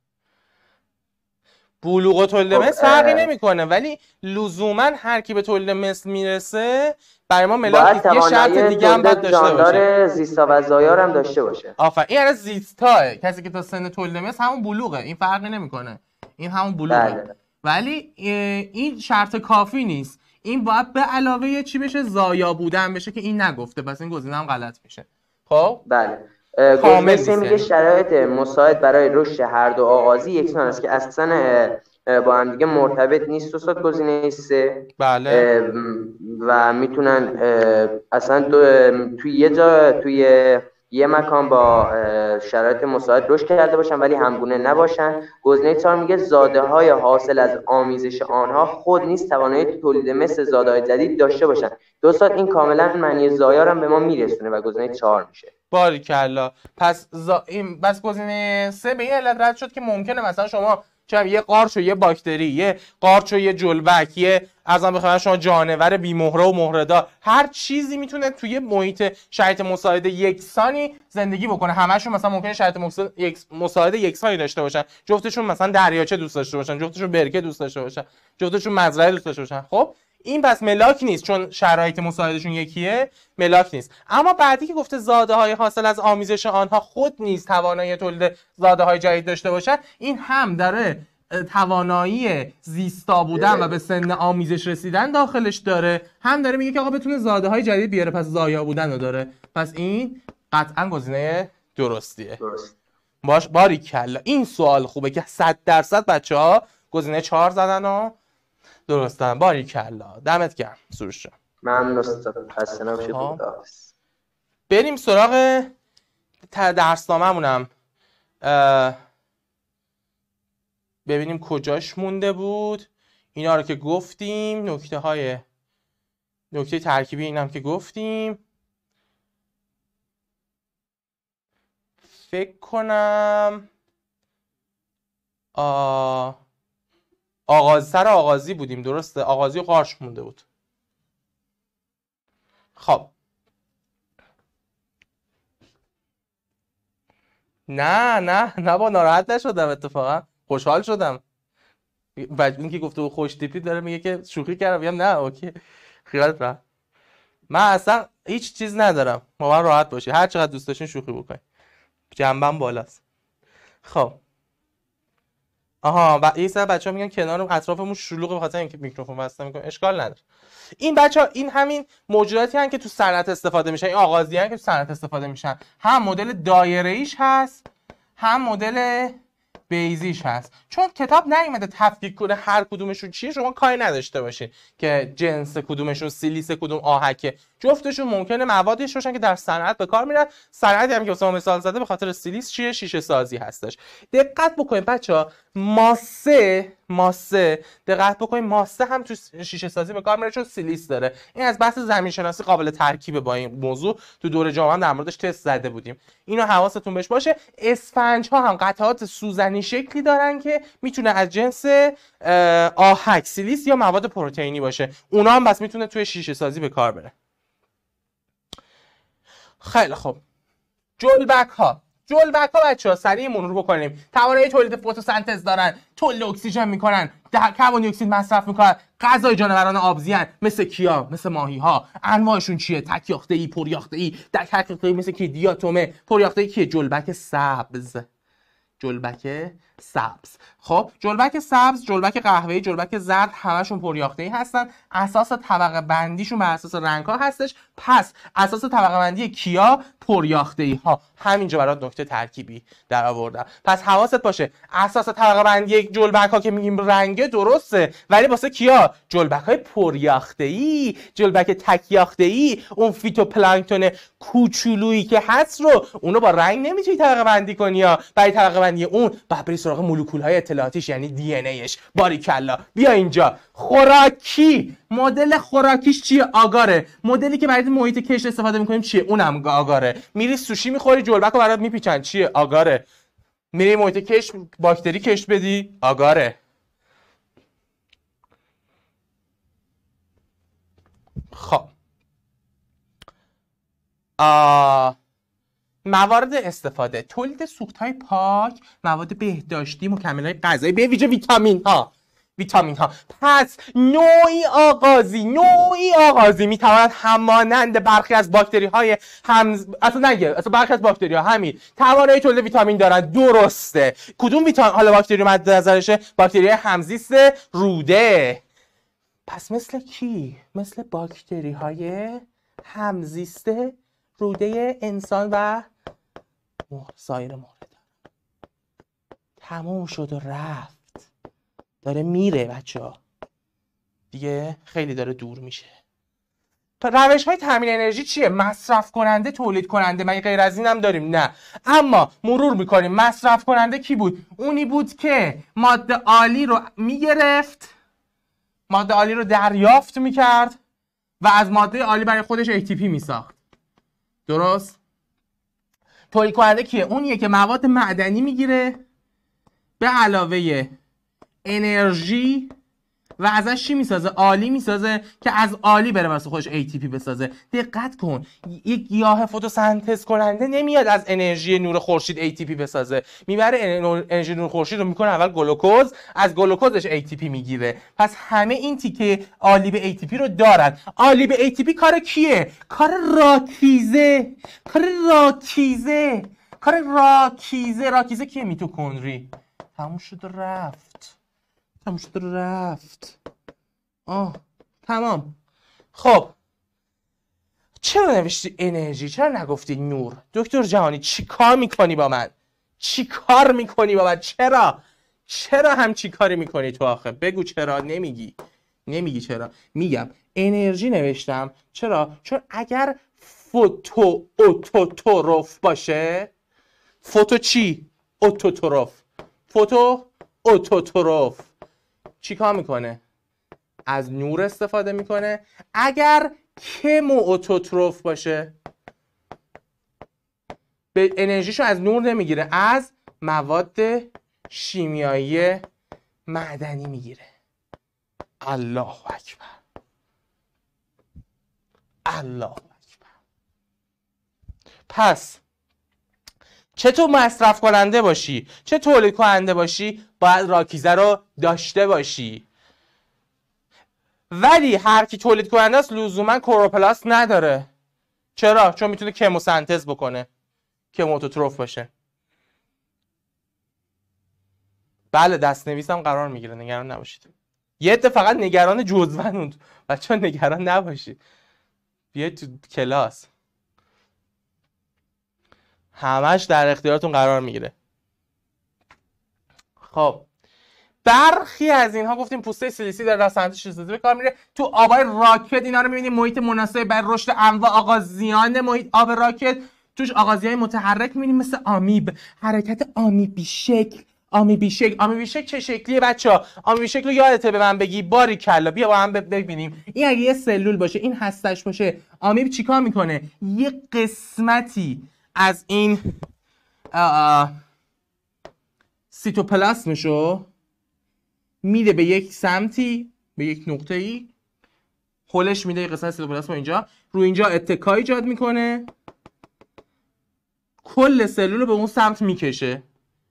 بلوغ و تولید مثل فرقی نمیکنه، ولی لزوما هر کی به تولید مثل میرسه برای ما ملاک یه شرط دیگه هم باید داشته باشه. زیستا و زایار هم داشته باشه. آفرین. این یعنی زیستاه، کسی که تا سن تولید مثل همون بلوغه، این فرقی نمیکنه، این همون بلوغه. بله. ولی این شرط کافی نیست، این باید به علاوه چی بشه؟ زایا بودن بشه که این نگفته، پس این گزینه هم غلط میشه. خب بله. گزینه سه میگه شرایط مساعد برای رشد هر دو آغازی یکسان است که اصلا با هم دیگه مرتبط نیست. استاد گزینه سه بله. و میتونن اصلا توی یه جا توی یه مکان با شرایط مساعد رشد کرده باشن ولی همگونه نباشن. گزینه چهار میگه زاده های حاصل از آمیزش آنها خود نیز توانایی تولید مثل زاده های جدید داشته باشن. دوستان این کاملا معنی زایار هم به ما میرسونه و گزینه چهار میشه. باریکلا. پس زا... این بس گزینه سه به این علت رد شد که ممکنه مثلا شما چه یه قارچ و یه باکتری، یه قارچ و یه جلبک، یه ازم بخوام شما جانور بی مهره و مهره‌دار، هر چیزی میتونه توی محیط شرایط مساعد یکسانی زندگی بکنه. همشون مثلا ممکنه شرایط مساعد یکسانی داشته باشن، جفتشون مثلا دریاچه دوست داشته باشن، جفتشون برکه دوست داشته باشن، جفتشون مزرعه دوست داشته باشن. خب این بس ملاک نیست، چون شرایط مساعدشون یکیه ملاک نیست. اما بعدی که گفته زاده های حاصل از آمیزش آنها خود نیز توانایی تولید زاده های جدید داشته باشن، این هم داره توانایی زیستا بودن و به سن آمیزش رسیدن داخلش داره، هم داره میگه که آقا بتونه زاده های جدید بیاره، پس زایا بودن رو داره. پس این قطعا گزینه درستیه. درست. باش باریکلا. این سوال خوبه که صد درصد بچه‌ها گزینه چهار زدن و درستن. باریکلا. دمت گرم سروش جان. ممنون استاد. خسته نباشید. خداحافظ. بریم سراغ درسنامه‌مونم ببینیم کجاش مونده بود. اینا رو که گفتیم، نکته های نکته ترکیبی اینم که گفتیم. فکر کنم آ... آغاز سر آغازی بودیم، درسته؟ آغازی و قارچ مونده بود. خب نه نه نه با ناراحت نشدم، اتفاقا خوشحال شدم. بعد این که گفته بود خوش تیپی داره میگه که شوخی کردم، میگم نه اوکی خیالت راحت. من اصلا هیچ چیز ندارم، با من راحت باشی، هر چقدر دوست داشتین شوخی بکنید، جنبم بالاست. خب آها این سر بچه‌ها میگن کنار اطرافمون شلوغه به خاطر اینکه میکروفون بسته میکنه. اشکال نداره. این بچه‌ها این همین موجوداتی هستن که تو صنعت استفاده میشن، این آغازی هستن که تو صنعت استفاده میشن. هم مدل دایره‌ایش هست، هم مدل بیزیش هست. چون کتاب نیومده تفکیک کنه هر کدومشون چیه، شما کاری نداشته باشین که جنس کدومشون سیلیس کدوم آهکه. جفتشون ممکنه موادش باشن که در صنعت به کار میرن. صنعتی هم که واسه مثال زده به خاطر سیلیس چیه؟ شیشه سازی هستش. دقت بکنید بچه‌ها، ماسه ماسه، دقت بکنید ماسه هم تو شیشه سازی به کار میره چون سیلیس داره. این از بحث زمین شناسی قابل ترکیبه با این موضوع، تو دوره جامعه هم در موردش تست زده بودیم. اینو حواستون بهش باشه. اسفنج ها هم قطعات سوزنی شکلی دارن که میتونه از جنس آهک، سیلیس یا مواد پروتئینی باشه. اونا هم بس میتونه توی شیشه سازی به کار بره. خیلی خوب. جلبک ها جلبک ها بچه‌ها سریع مرور بکنیم. توانایی تولید فتوسنتز دارن، تولید اکسیژن میکنن، کربن دی اکسید مصرف میکنن، غذای جانوران آبزیان مثل کیا؟ مثل ماهی ها. انواعشون چیه؟ تک یاخته‌ای، پر یاخته‌ای. تک یاخته‌ای مثل کی؟ دیاتومه. پر یاخته‌ای کیه؟ جلبک سبز. جلبک سبز. خب جلبک سبز، جلبک قهوه‌ای، جلبک زرد همشون پریاخته‌ای هستن. اساس طبقه بندیشون بر اساس رنگ‌ها هستش. پس اساس طبقه بندی کیا؟ پریاخته‌ای ها. همینجا برات نکته ترکیبی در آوردم. پس حواست باشه اساس طبقه بندی جلبک ها که میگیم رنگه درسته، ولی واسه کیا؟ جلبک های پریاخته‌ای، جلبک تک یاخته‌ای، اون فیتوپلانکتون کوچولویی که هست رو اونو با رنگ نمیتونی طبقه بندی کنی. یا برای طبقه بندی اون بعد بری سراغ مولکول های اطلاعاتیش یعنی دی ان ایش. باریکلا. بیا اینجا. خوراکی، مدل خوراکیش چیه؟ آگاره. مدلی که برای محیط کشت استفاده میکنیم چیه؟ اونم آگاره. میری سوشی میخوری جلبک رو برات میپیچن چیه؟ آگاره. میری محیط کشت باکتری کشت بدی؟ آگاره. خب آ موارد استفاده: تولید سوخت‌های پاک، مواد بهداشتی، مکمل‌های غذایی، به ویژه ویتامین ها. ویتامین ها. پس نوعی آغازی، نوعی آغازی میتواند همانند برخی از باکتری های هم اصلا نگه اصلا برخی از باکتری ها همین توانایی تولید ویتامین دارن. درسته. کدوم ویتامین حالا باکتری مد نظرشه؟ باکتری همزیست روده. پس مثل کی؟ مثل باکتری های همزیست روده انسان و سایر مورد. تموم شد و رفت. داره میره بچه ها دیگه، خیلی داره دور میشه. روش های تامین انرژی چیه؟ مصرف کننده، تولید کننده. مگه غیر از این هم داریم؟ نه. اما مرور میکنیم. مصرف کننده کی بود؟ اونی بود که ماده عالی رو میگرفت، ماده عالی رو دریافت میکرد و از ماده عالی برای خودش ای تی پی میساخت. درست؟ تولید کننده کیه؟ اونیه که مواد معدنی میگیره به علاوه انرژی و ازش چی میسازه؟ عالی میسازه که از عالی بره واسه خودش ای تی پی بسازه. دقت کن، یک گیاه فتوسنتز کننده نمیاد از انرژی نور خورشید ای تی پی بسازه، میبره انرژی نور خورشید رو میکنه اول گلوکوز، از گلوکوزش ای تی پی میگیره. پس همه این تیکه عالی به ای تی پی رو دارن. عالی به ای تی پی کار کیه؟ کار راکیزه. کار راکیزه. کار راکیزه. راکیزه کیه؟ میتوکندری. تموم شد و رفت. تموم شد و رفت. آه تمام. خب چرا نوشتی انرژی؟ چرا نگفتی نور؟ دکتر جهانی چی کار میکنی با من؟ چی کار میکنی با من؟ چرا؟ چرا هم چی کاری میکنی تو آخه؟ بگو چرا. نمیگی. نمیگی چرا. میگم انرژی نوشتم. چرا؟ چون اگر فوتو اوتوتروف باشه. فوتو چی؟ اوتوتروف. فوتو اوتوتروف چی کار میکنه؟ از نور استفاده میکنه. اگر کمو اوتوتروف باشه به انرژیشو از نور نمیگیره، از مواد شیمیایی معدنی میگیره. الله اکبر. الله اکبر. پس چه تو مصرف کننده باشی چه تولید کننده باشی باید راکیزه رو داشته باشی. ولی هر کی تولید کننده است لزوما کلروپلاست نداره. چرا؟ چون میتونه کموسنتز بکنه، کموتوتروف باشه. بله دست نویسم قرار میگیره، نگران نباشید. یه عده فقط نگران جزوه‌اند. بچه‌ها نگران نباشید. بیاید تو کلاس. همش در اختیارتون قرار میگیره. خب برخی از اینها گفتیم پوسته سیلیسی در رسانه‌های شیزده به کار میره. تو آبای راکت اینا رو میبینیم، محیط مناسب برای رشد انواع آغازیان محیط آب راکت. توش آغازی‌های متحرک میبینیم مثل آمیب، حرکت آمیبی شکل، آمیبی شکل. آمیبی شکل چه شکلیه بچه‌ها؟ آمیبی شکل رو یادته به من بگی؟ باری کلا بیا با هم ببینیم. این اگه یه سلول باشه، این هستش باشه، آمیب چیکار میکنه؟ یه قسمتی از این سیتوپلاسمشو میده به یک سمتی، به یک نقطه‌ای، هولش میده. قسمت سیتوپلاسم اینجا رو اینجا اتکا ایجاد میکنه، کل سلول رو به اون سمت میکشه.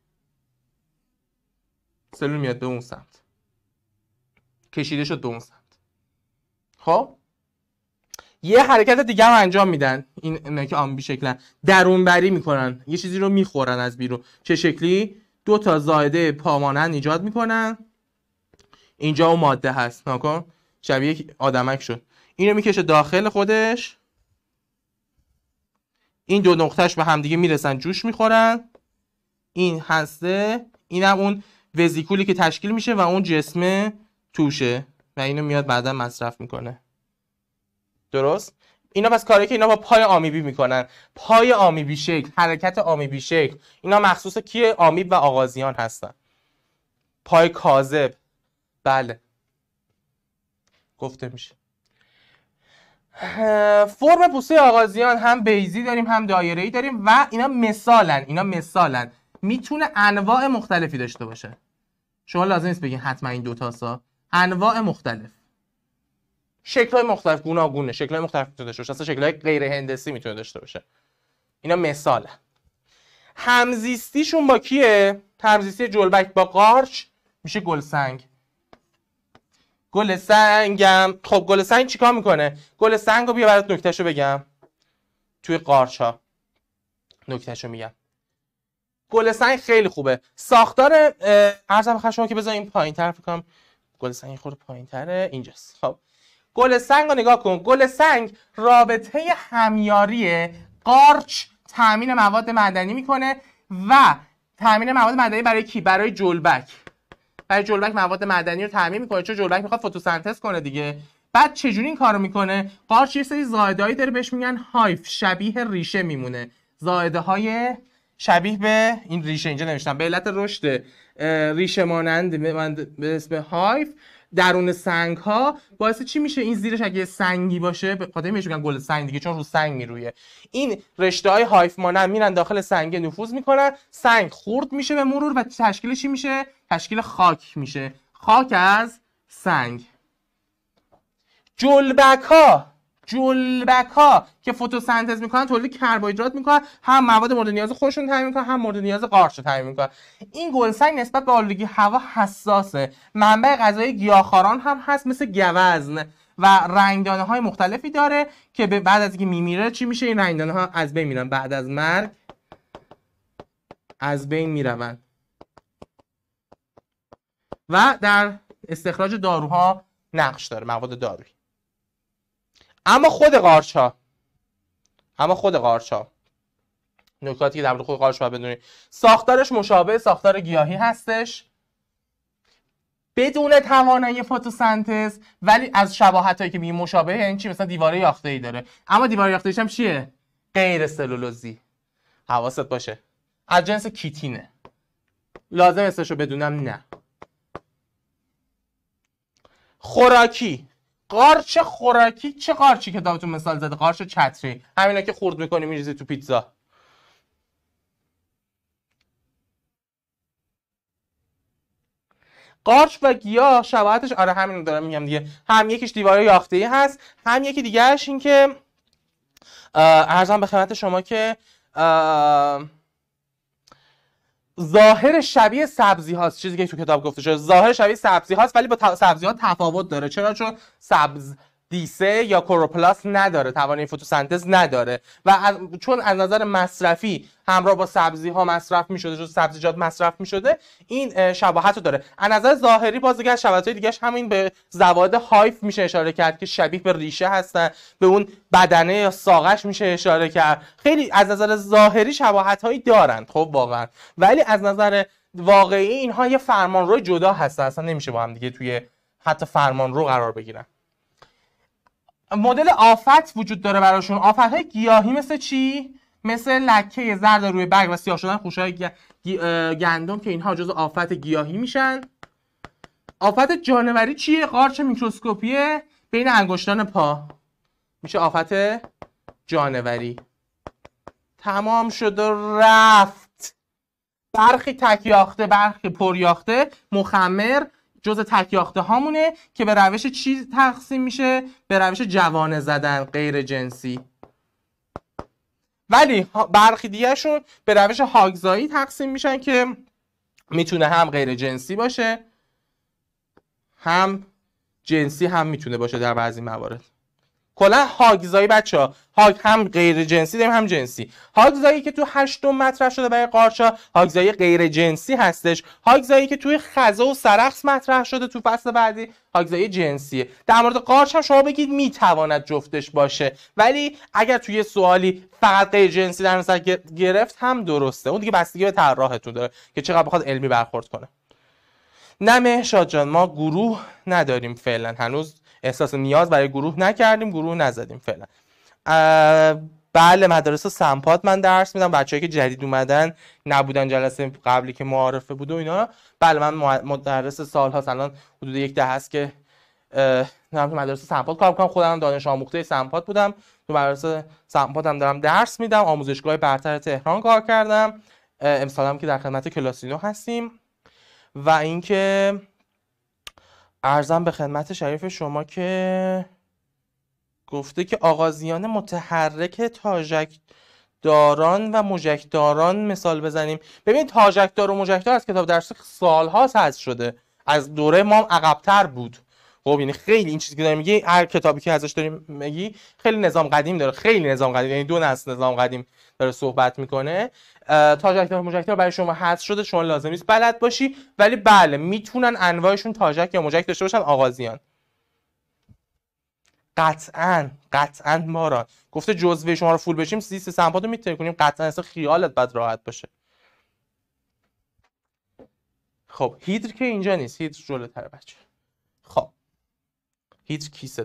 سلول میاد به اون سمت، کشیده شد به اون سمت. خب یه حرکت دیگه هم انجام میدن این اینا که آمیبی شکلن، درونبری میکنن، یه چیزی رو میخورن از بیرون. چه شکلی؟ دو تا زائده پامانند ایجاد میکنن. اینجا اون ماده هست، نکن شبیه آدمک شد. اینو میکشه داخل خودش، این دو نقطهش به هم دیگه میرسن، جوش میخورن. این هسته، اینم اون وزیکولی که تشکیل میشه و اون جسم توشه و اینو میاد بعدا مصرف میکنه. درست؟ اینا پس کاری که اینا با پای آمیبی میکنن. پای آمیبی شکل، حرکت آمیبی شکل، اینا مخصوص کیه؟ آمیب و آغازیان هستن. پای کاذب، بله گفته میشه. فرم پوسته آغازیان هم بیضی داریم هم دایره‌ای داریم و اینا مثالن. اینا مثالن میتونه انواع مختلفی داشته باشه. شما لازم نیست بگین حتما این دوتاسا، انواع مختلف، شکل‌های مختلف، گوناگونه، شکل‌های مختلف میتونه داشته باشه. اصلا شکل‌های غیر هندسی میتونه داشته باشه. اینا مثاله. همزیستیشون با کیه؟ همزیستی جلبک با قارچ میشه گلسنگ. گل سنگم. خب گل سنگ چیکار میکنه؟ گل سنگ رو بیا برات نکتهشو بگم. توی قارچ ها نکتهشو میگم. گل سنگ خیلی خوبه. ساختار عرضم بخوام شما که بذارین پایین‌تر، فکر کنم گل سنگ خورده پایین‌تره، اینجاست. خب گل سنگ رو نگاه کن. گل سنگ رابطه همیاری قارچ تامین مواد معدنی میکنه و تامین مواد معدنی برای کی؟ برای جلبک. برای جلبک مواد معدنی رو تامین میکنه، چون جلبک میخواد فتوسنتز کنه دیگه. بعد چجوری این کارو میکنه؟ قارچ یه سری زائده‌ای داره بهش میگن هایف، شبیه ریشه میمونه. زائده های شبیه به این ریشه اینجا نوشتم، به علت رشد ریشه مانند به اسم هایف درون سنگ ها باعث چی میشه؟ این زیرش اگه سنگی باشه، به خاطر میشه میگن گل سنگ دیگه، چون رو سنگ میرویه. این رشته های هایف مانند میرن داخل سنگ نفوذ میکنن، سنگ خرد میشه به مرور و تشکیل چی میشه؟ تشکیل خاک میشه. خاک از سنگ. جلبک ها جلبک ها که فتوسنتز میکنن، تولید کربوهیدرات میکنن، هم مواد مورد نیاز خودشون تامین میکنن، هم مورد نیاز قارچ رو تامین میکنن. این گلسنگ نسبت به آلودگی هوا حساسه. منبع غذایی گیاهخواران هم هست مثل گوزن و رنگدانه های مختلفی داره که بعد از اینکه میمیره چی میشه؟ این رنگدانه ها از بین میرن، بعد از مرگ از بین میرون و در استخراج داروها نقش داره، مواد دارویی. اما خود قارچ ها اما خود قارچ ها نکاتی که در مورد خود قارچ باید بدونید، ساختارش مشابه ساختار گیاهی هستش بدون توانایی فتوسنتز، ولی از شباهت هایی که میگیم مشابه، یعنی چی؟ مثلا دیواره یافته‌ای داره، اما دیواره یافته‌ایش هم چیه؟ غیر سلولوزی. حواست باشه از جنس کیتینه. لازم اسمشو بدونم؟ نه. خوراکی. قارچ خوراکی. چه قارچی که داوتون مثال زده؟ قارچ چتری، همینا که خورد میکنی میریزی تو پیتزا. قارچ و گیاه شباهتش آره همین رو دارم میگم دیگه، هم یکیش دیواره یافته‌ای هست، هم یکی دیگهش این که عرضم به خدمت شما که ظاهر شبیه سبزی هاست. چیزی که تو کتاب گفته شده ظاهر شبیه سبزی هاست، ولی با سبزی ها تفاوت داره. چرا؟ چون سبز دیسه یا کوروپلاست نداره، توانایی فتوسنتز نداره و از چون از نظر مصرفی همراه با سبزی ها مصرف میشده، چون سبزیجات مصرف میشده، این شباهت رو داره. از نظر ظاهری باز دیگه شباهت‌های دیگه‌اش همین به زواد هایف میشه اشاره کرد که شبیه به ریشه هستن، به اون بدنه یا ساقش میشه اشاره کرد. خیلی از نظر ظاهری شباهت‌هایی دارند خب واقعا، ولی از نظر واقعی اینها یه فرمانرو جدا هستن، اصلا نمیشه با هم دیگه توی حتی فرمانرو قرار بگیرن. مدل آفت وجود داره براشون. آفت‌های گیاهی مثل چی؟ مثل لکه زرد روی برگ و سیاه شدن خوشه‌های گندم که اینها جزو آفت گیاهی میشن. آفت جانوری چیه؟ قارچ میکروسکوپیه بین انگشتان پا، میشه آفت جانوری. تمام شد و رفت. برخی تکیاخته برخی پریاخته مخمر جز تکیاخته هامونه که به روش چی تقسیم میشه؟ به روش جوانه زدن غیر جنسی. ولی برخی دیگهشون به روش هاگزایی تقسیم میشن که میتونه هم غیر جنسی باشه هم جنسی هم میتونه باشه در بعضی موارد. کلا هاگزایی بچه‌ها، هاگ هم غیر جنسی داریم هم جنسی. هاگزایی که تو هشتم مطرح شده برای قارچا هاگزایی غیر جنسی هستش. هاگزایی که توی خزه و سرخس مطرح شده تو فصل بعدی هاگزایی جنسیه. در مورد قارچ هم شما بگید میتواند جفتش باشه، ولی اگر توی سوالی فقط غیر جنسی در نظر گرفت هم درسته. اون دیگه بستگی به طراحتون داره که چقدر بخواد علمی برخورد کنه. نه مهشاد جان، ما گروه نداریم فعلا، هنوز احساس نیاز برای گروه نکردیم، گروه نزدیم فعلا. بله مدارس سمپات من درس میدم، بچه‌ای که جدید اومدن نبودن جلسه قبلی که معارفه بود و اینا. بله من مدرس سال‌هاست، الان حدود یک دهه است که تو مدرسه سمپات کار می‌کنم. خودم دانش آموخته سمپات بودم، تو مدرسه سمپات هم دارم درس میدم. آموزشگاه برتر تهران کار کردم، امسال هم که در خدمت کلاسینو هستیم. و اینکه عرضم به خدمت شریف شما که گفته که آغازیان متحرک تاژک داران و مژک داران مثال بزنیم. ببین تاژک دار و مژک دار از کتاب درس سال‌ها حذف شده، از دوره ما هم عقب‌تر بود. خب یعنی خیلی این چیزی که داریم میگی، هر کتابی که ازش داریم میگی خیلی نظام قدیم داره، خیلی نظام قدیم، یعنی دو نسل نظام قدیم داره صحبت میکنه. تاژک دار و مژک دار برای شما حذف شده، شما لازم نیست بلد باشی، ولی بله میتونن انواعشون تاژک یا مژک داشته باشن. آغازیان قطعاً قطعاً ماران گفته جزوه شما رو فول بشیم زیست سمپات رو میتونیم کنیم، قطعاً اصلا خیالت بد راحت باشه. خب هیدر که اینجا نیست، هیدر جلوتره بچه. خب هیدر کیسته.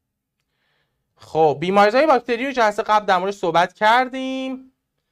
خب بیماری‌های باکتری رو جلسه قبل در موردش صحبت کردیم،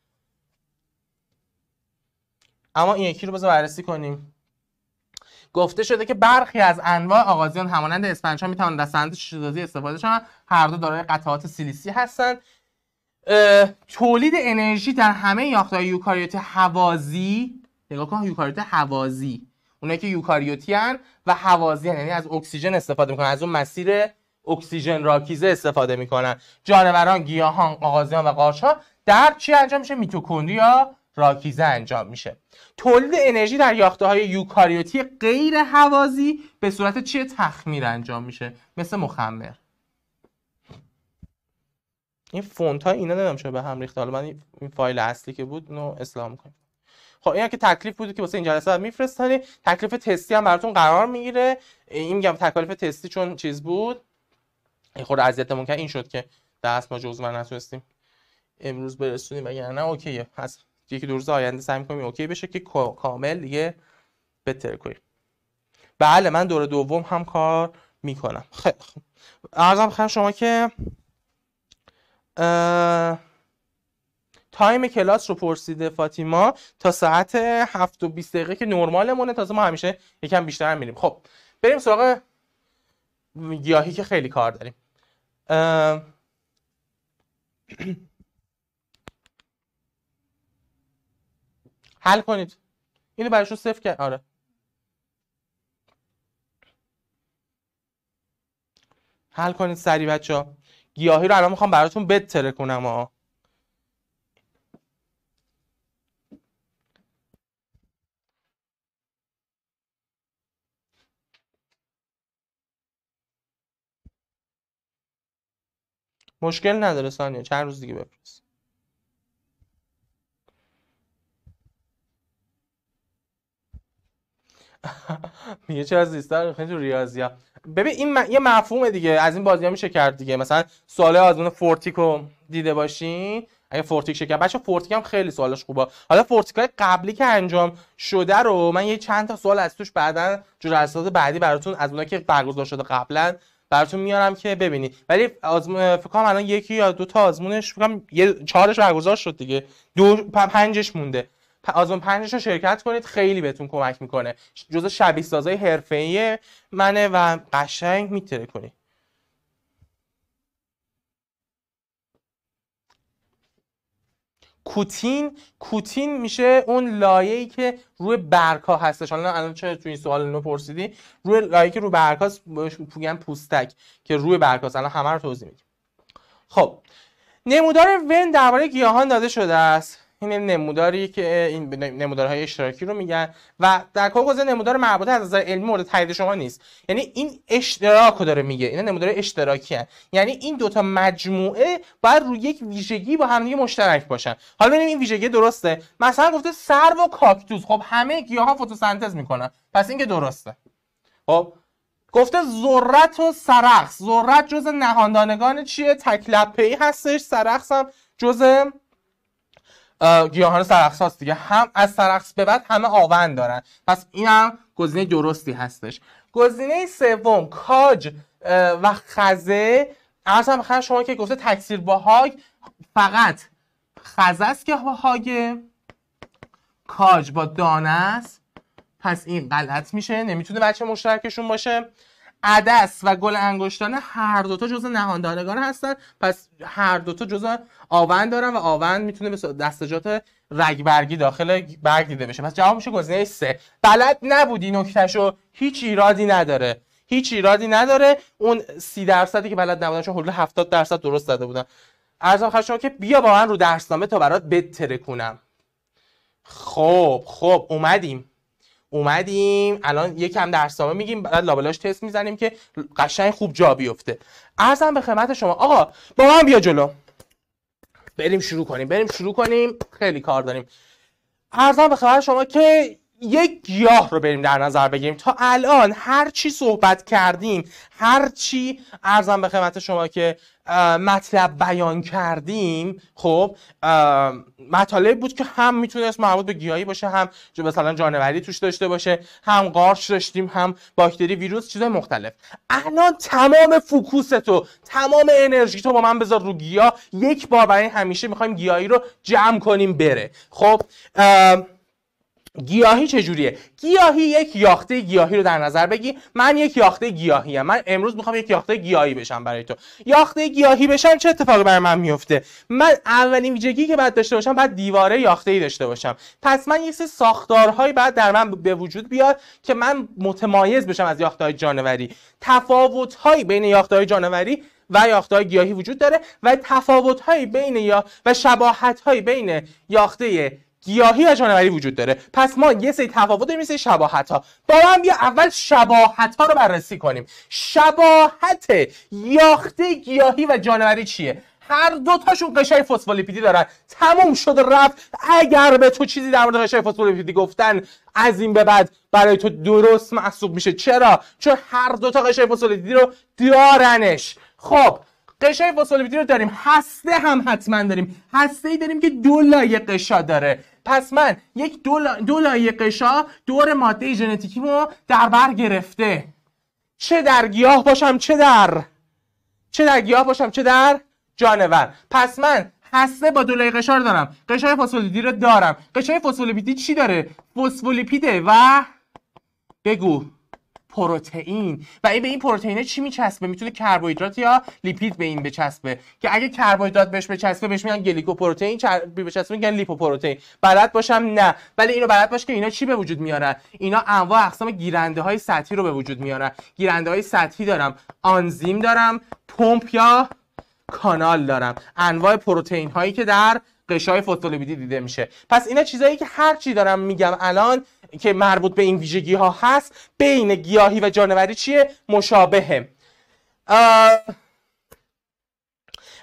اما این یکی رو بذار بررسی کنیم. گفته شده که برخی از انواع آغازیان همانند اسفنج‌ها میتوانند در صنعت شیشه‌سازی استفاده شوند، هر دو دارای قطعات سیلیسی هستند. تولید انرژی در همه یافته‌های یوکاریوت هوازی، نگاه کن یوکاریوت هوازی، اونایی که یوکاریوتی ان و هوازی ان، یعنی از اکسیژن استفاده میکنن، از اون مسیر اکسیژن راکیزه استفاده میکنن. جانوران، گیاهان، آغازیان و قارچ‌ها در چی انجام میشه؟ میتوکندریا راکیزه انجام میشه. تولید انرژی در یافته‌های یوکاریوتی غیر هوازی به صورت چیه؟ تخمیر انجام میشه، مثل مخمر. این فونت ها اینا نمیدونم چرا به هم ریخته، حالا من این فایل اصلی که بود اینو اصلاح میکنم. خب این که تکلیف بود که واسه این جلسه میفرستادی، تکلیف تستی هم براتون قرار میگیره. این میگم تکلیف تستی چون چیز بود این خورده اذیتمون کرد، این شد که دست ما جزء من نتونستیم امروز برسونیم، وگرنه اوکیه. پس یکی دو روز آینده سعی می‌کنیم اوکی بشه که کامل دیگه بهتر کنیم. بله من دوره دوم هم کار میکنم. خیلی خوب. عرضم خدمت شما که تایم کلاس رو پرسیده فاطیما، تا ساعت هفت و بیست دقیقه که نرمالمونه، تازه ما همیشه یکم بیشتر هم میریم. خب بریم سراغ گیاهی که خیلی کار داریم. حل کنید اینو براشون صفر کرد. آره حل کنید سریع بچه‌ها. گیاهی رو الان میخوام براتون بتره کنم ها. مشکل نداره ثانیه، چند روز دیگه بفرست. میگه چرا زیستا خیلی تو ریاضی‌ها. ببین این م... یه مفهومه دیگه، از این بازی‌ها میشه کرد دیگه. مثلا سوال آزمون فورتیکو دیده باشین، اگه فورتیک شکر بچا فورتیک هم خیلی سوالش خوبه. حالا فورتیکای قبلی که انجام شده رو من یه چند تا سوال از توش بعداً جلسات بعدی براتون از اونایی که برگزار شده قبلا براتون میارم که ببینید. ولی آزمون فکر کنم الان یکی یا دو تا آزمونش فکر کنم یه چهارش برگزار شد دیگه، دو پنجش مونده. آزمون پنجش رو شرکت کنید، خیلی بهتون کمک میکنه. جزء شبیه سازای حرفه‌ای منه و قشنگ میتره کنی. کوتین کوتین میشه اون لایه‌ای که روی برگ‌ها هستش. حالا الان چه تو این سوال اینو پرسیدی، روی لایه‌ای که روی برگ‌هاست میگن پوستک که روی برگ‌هاست. الان همه رو توضیح میدم. خب نمودار ون درباره گیاهان داده شده است. این نموداری که این نمودارهای اشتراکی رو میگن و در کل گذر نمودار مربوطه از نظر علمی مورد تایید شما نیست. یعنی این اشتراک رو داره میگه، اینا نمودار اشتراکی هست. یعنی این دوتا مجموعه باید روی یک ویژگی با هم دیگه مشترک باشن. حالا ببینیم این ویژگی درسته. مثلا گفته سرو و کاکتوس، خب همه گیاها فتوسنتز میکنن، پس این که درسته. خب گفته ذرت و سرخس، ذرت جزء نهاندانگان چیه؟ تک لپه‌ای هستش، سرخس هم جزء گیاهان سرخس هست دیگه. هم از سرخس به بعد همه آون دارن، پس این هم گزینه درستی هستش. گزینه سوم کاج و خزه. عرضم بخیر شما که گفته تکثیر با هاگ، فقط خزه است که هاگ، کاج با دانه است، پس این غلط میشه، نمیتونه بچه مشترکشون باشه. عدس و گل انگشتانه هر دوتا جزء نهاندانگان هستن، پس هر دوتا جزء آون دارن و آون میتونه به دستجات رگبرگی داخل برگ دیده بشه. پس جواب میشه گزینه سه. بلد نبودی نکتهشو، هیچ ایرادی نداره، هیچ ایرادی نداره. اون سی درصدی که بلد نبودن چون حدود هفتاد درصد درست داده بودن. عرضم خدمت شما که بیا با من رو درسنامه تا برات بتره کنم. خب خب اومدیم اومدیم الان یکم درسنامه میگیم، بعد لابلاش تست میزنیم که قشنگ خوب جا بیفته. عرضم به خدمت شما آقا با من بیا جلو، بریم شروع کنیم بریم شروع کنیم خیلی کار داریم. عرضم به خدمت شما که یک گیاه رو بریم در نظر بگیریم. تا الان هر چی صحبت کردیم، هر چی عرضم به خدمت شما که مطلب بیان کردیم، خب مطالب بود که هم میتونست مربوط به گیاهی باشه، هم مثلا جانوری توش داشته باشه، هم قارچ داشتیم، هم باکتری، ویروس، چیزای مختلف. الان تمام فوکوس تو، تمام انرژی تو با من بذار رو گیاه. یک بار برای همیشه میخوایم گیاهی رو جمع کنیم بره. خب گیاهی چجوریه؟ گیاهی یک یاخته گیاهی رو در نظر بگی. من یک یاخته گیاهی ام. من امروز میخوام یک یاخته گیاهی بشم برای تو. یاخته گیاهی بشم چه اتفاقی برای من میفته؟ من اولین ویژگی که باید داشته باشم، باید دیواره یاخته‌ای داشته باشم. پس من یه سری ساختارهایی باید در من به وجود بیاد که من متمایز بشم از یاخته‌های جانوری. تفاوت‌هایی بین یاخته‌های جانوری و یاخته‌های گیاهی وجود داره و تفاوت‌هایی بین یا و شباهت‌هایی بین یاخته گیاهی و جانوری وجود داره. پس ما یه سری تفاوت داریم، یه سری شباهت ها. با هم بیا اول شباهت ها رو بررسی کنیم. شباهت یاخته گیاهی و جانوری چیه؟ هر دو تاشون قشای فسفولیپیدی دارن. تموم شد رفت. اگر به تو چیزی در مورد قشای فسفولیپیدی گفتن، از این به بعد برای تو درست محسوب میشه. چرا؟ چون هر دو تا قشای فسفولیپیدی رو دارنش. خب قشای فسفولیپیدی رو داریم، هسته هم حتما داریم. هسته‌ای داریم که دو لایه قشا داره. پس من یک دو, لا... دو لایه قشا دور ماده ژنتیکیمو در بر گرفته. چه در گیاه باشم چه در چه در گیاه باشم چه در جانور. پس من هسته با دو لایه قشا رو دارم. قشای فسفولیپیدی رو دارم. قشای فسفولیپیدی چی داره؟ فسفولیپیده و بگو پروتئین. و این به این پروتئینه چی میچسبه؟ میتونه کربوهیدرات یا لیپید به این بچسبه، که اگه کربوهیدرات بهش بچسبه بهش میگن گلیکوپروتئین، چربی بچسبه میگن لیپوپروتئین. بلد باشم نه، ولی اینو بلد باش که اینا چی به وجود میارن. اینا انواع اقسام گیرنده های سطحی رو به وجود میارن. گیرنده های سطحی دارم، آنزیم دارم، پمپ یا کانال دارم. انواع پروتئین هایی که در قشای فسفولیپیدی دیده میشه. پس اینا چیزایی که هر چی دارم میگم الان که مربوط به این ویژگی ها هست، بین گیاهی و جانوری چیه؟ مشابهه.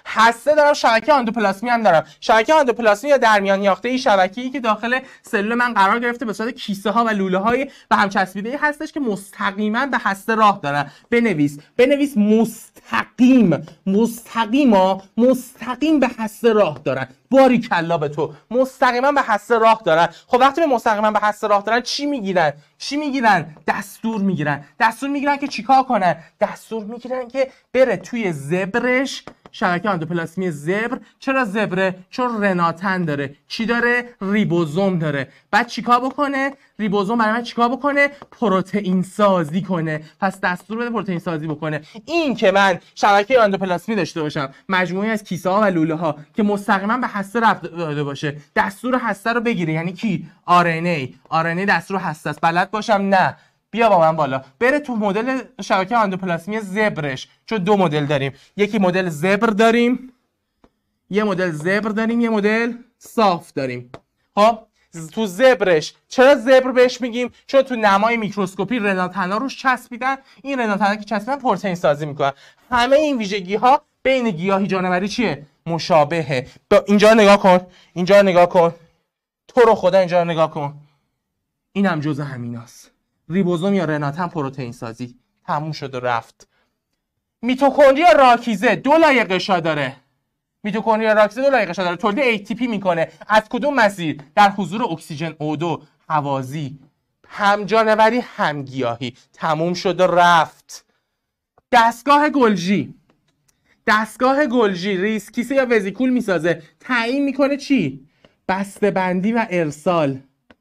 هسته دارم، شبکه اندوپلاسمی هم دارم. شبکه اندوپلاسمی یا درمیان یاخته ای شبکه‌ای که داخل سلول من قرار گرفته به صورت کیسه ها و لوله های به هم چسبیده هستش که مستقیما به هسته راه دارن. بنویس بنویس مستقیم مستقیما مستقیم به هسته راه دارن. باری کلا به تو، مستقیما به هسته راه دارن. خب وقتی به مستقیما به هسته راه دارن چی میگیرن؟ چی میگیرن؟ دستور میگیرن. دستور میگیرن که چیکار کنن؟ دستور میگیرن که بره توی زبرش، شبکه اندوپلاسمی زبر. چرا زبره؟ چون رناتن داره. چی داره؟ ریبوزوم داره. بعد چیکار بکنه؟ ریبوزوم برای من چیکار بکنه؟ پروتئین سازی کنه. پس دستور بده پروتئین سازی بکنه. این که من شبکه اندوپلاسمی داشته باشم، مجموعه از کیسه ها و لوله ها که مستقیما به هسته ربط داده باشه، دستور هسته رو بگیره. یعنی کی؟ آر ان ای. آر ان ای دستور هسته است. بلد باشم؟ نه. بیا با من بالا، بره تو مدل شبکه اندوپلاسمی زبرش. چون دو مدل داریم، یکی مدل زبر داریم، یه مدل زبر داریم، یه مدل صاف داریم. خب تو زبرش، چرا زبر بهش میگیم؟ چون تو نمای میکروسکوپی رناتنا روش چسبیدن. این رناتنا که چسبیدن پروتئین سازی میکنن. همه این ویژگی ها بین گیاهی جانوری چیه؟ مشابهه. اینجا نگاه کن، اینجا نگاه کن، تو رو خدا اینجا نگاه کن. اینم جزء همیناست. ریبوزوم یا رناتن پروتئین سازی. تموم شد و رفت. میتوکندری راکیزه دو لایه غشا داره. میتوکندری راکیزه دو لایه غشا داره. تولید ای تی پی میکنه. از کدوم مسیر؟ در حضور اکسیژن او دو حوازی. هم جانوری هم گیاهی. تموم شد و رفت. دستگاه گلژی. دستگاه گلژی ریس کیسه یا وزیکول میسازه. تعیین میکنه چی؟ بسته بندی و ارسال.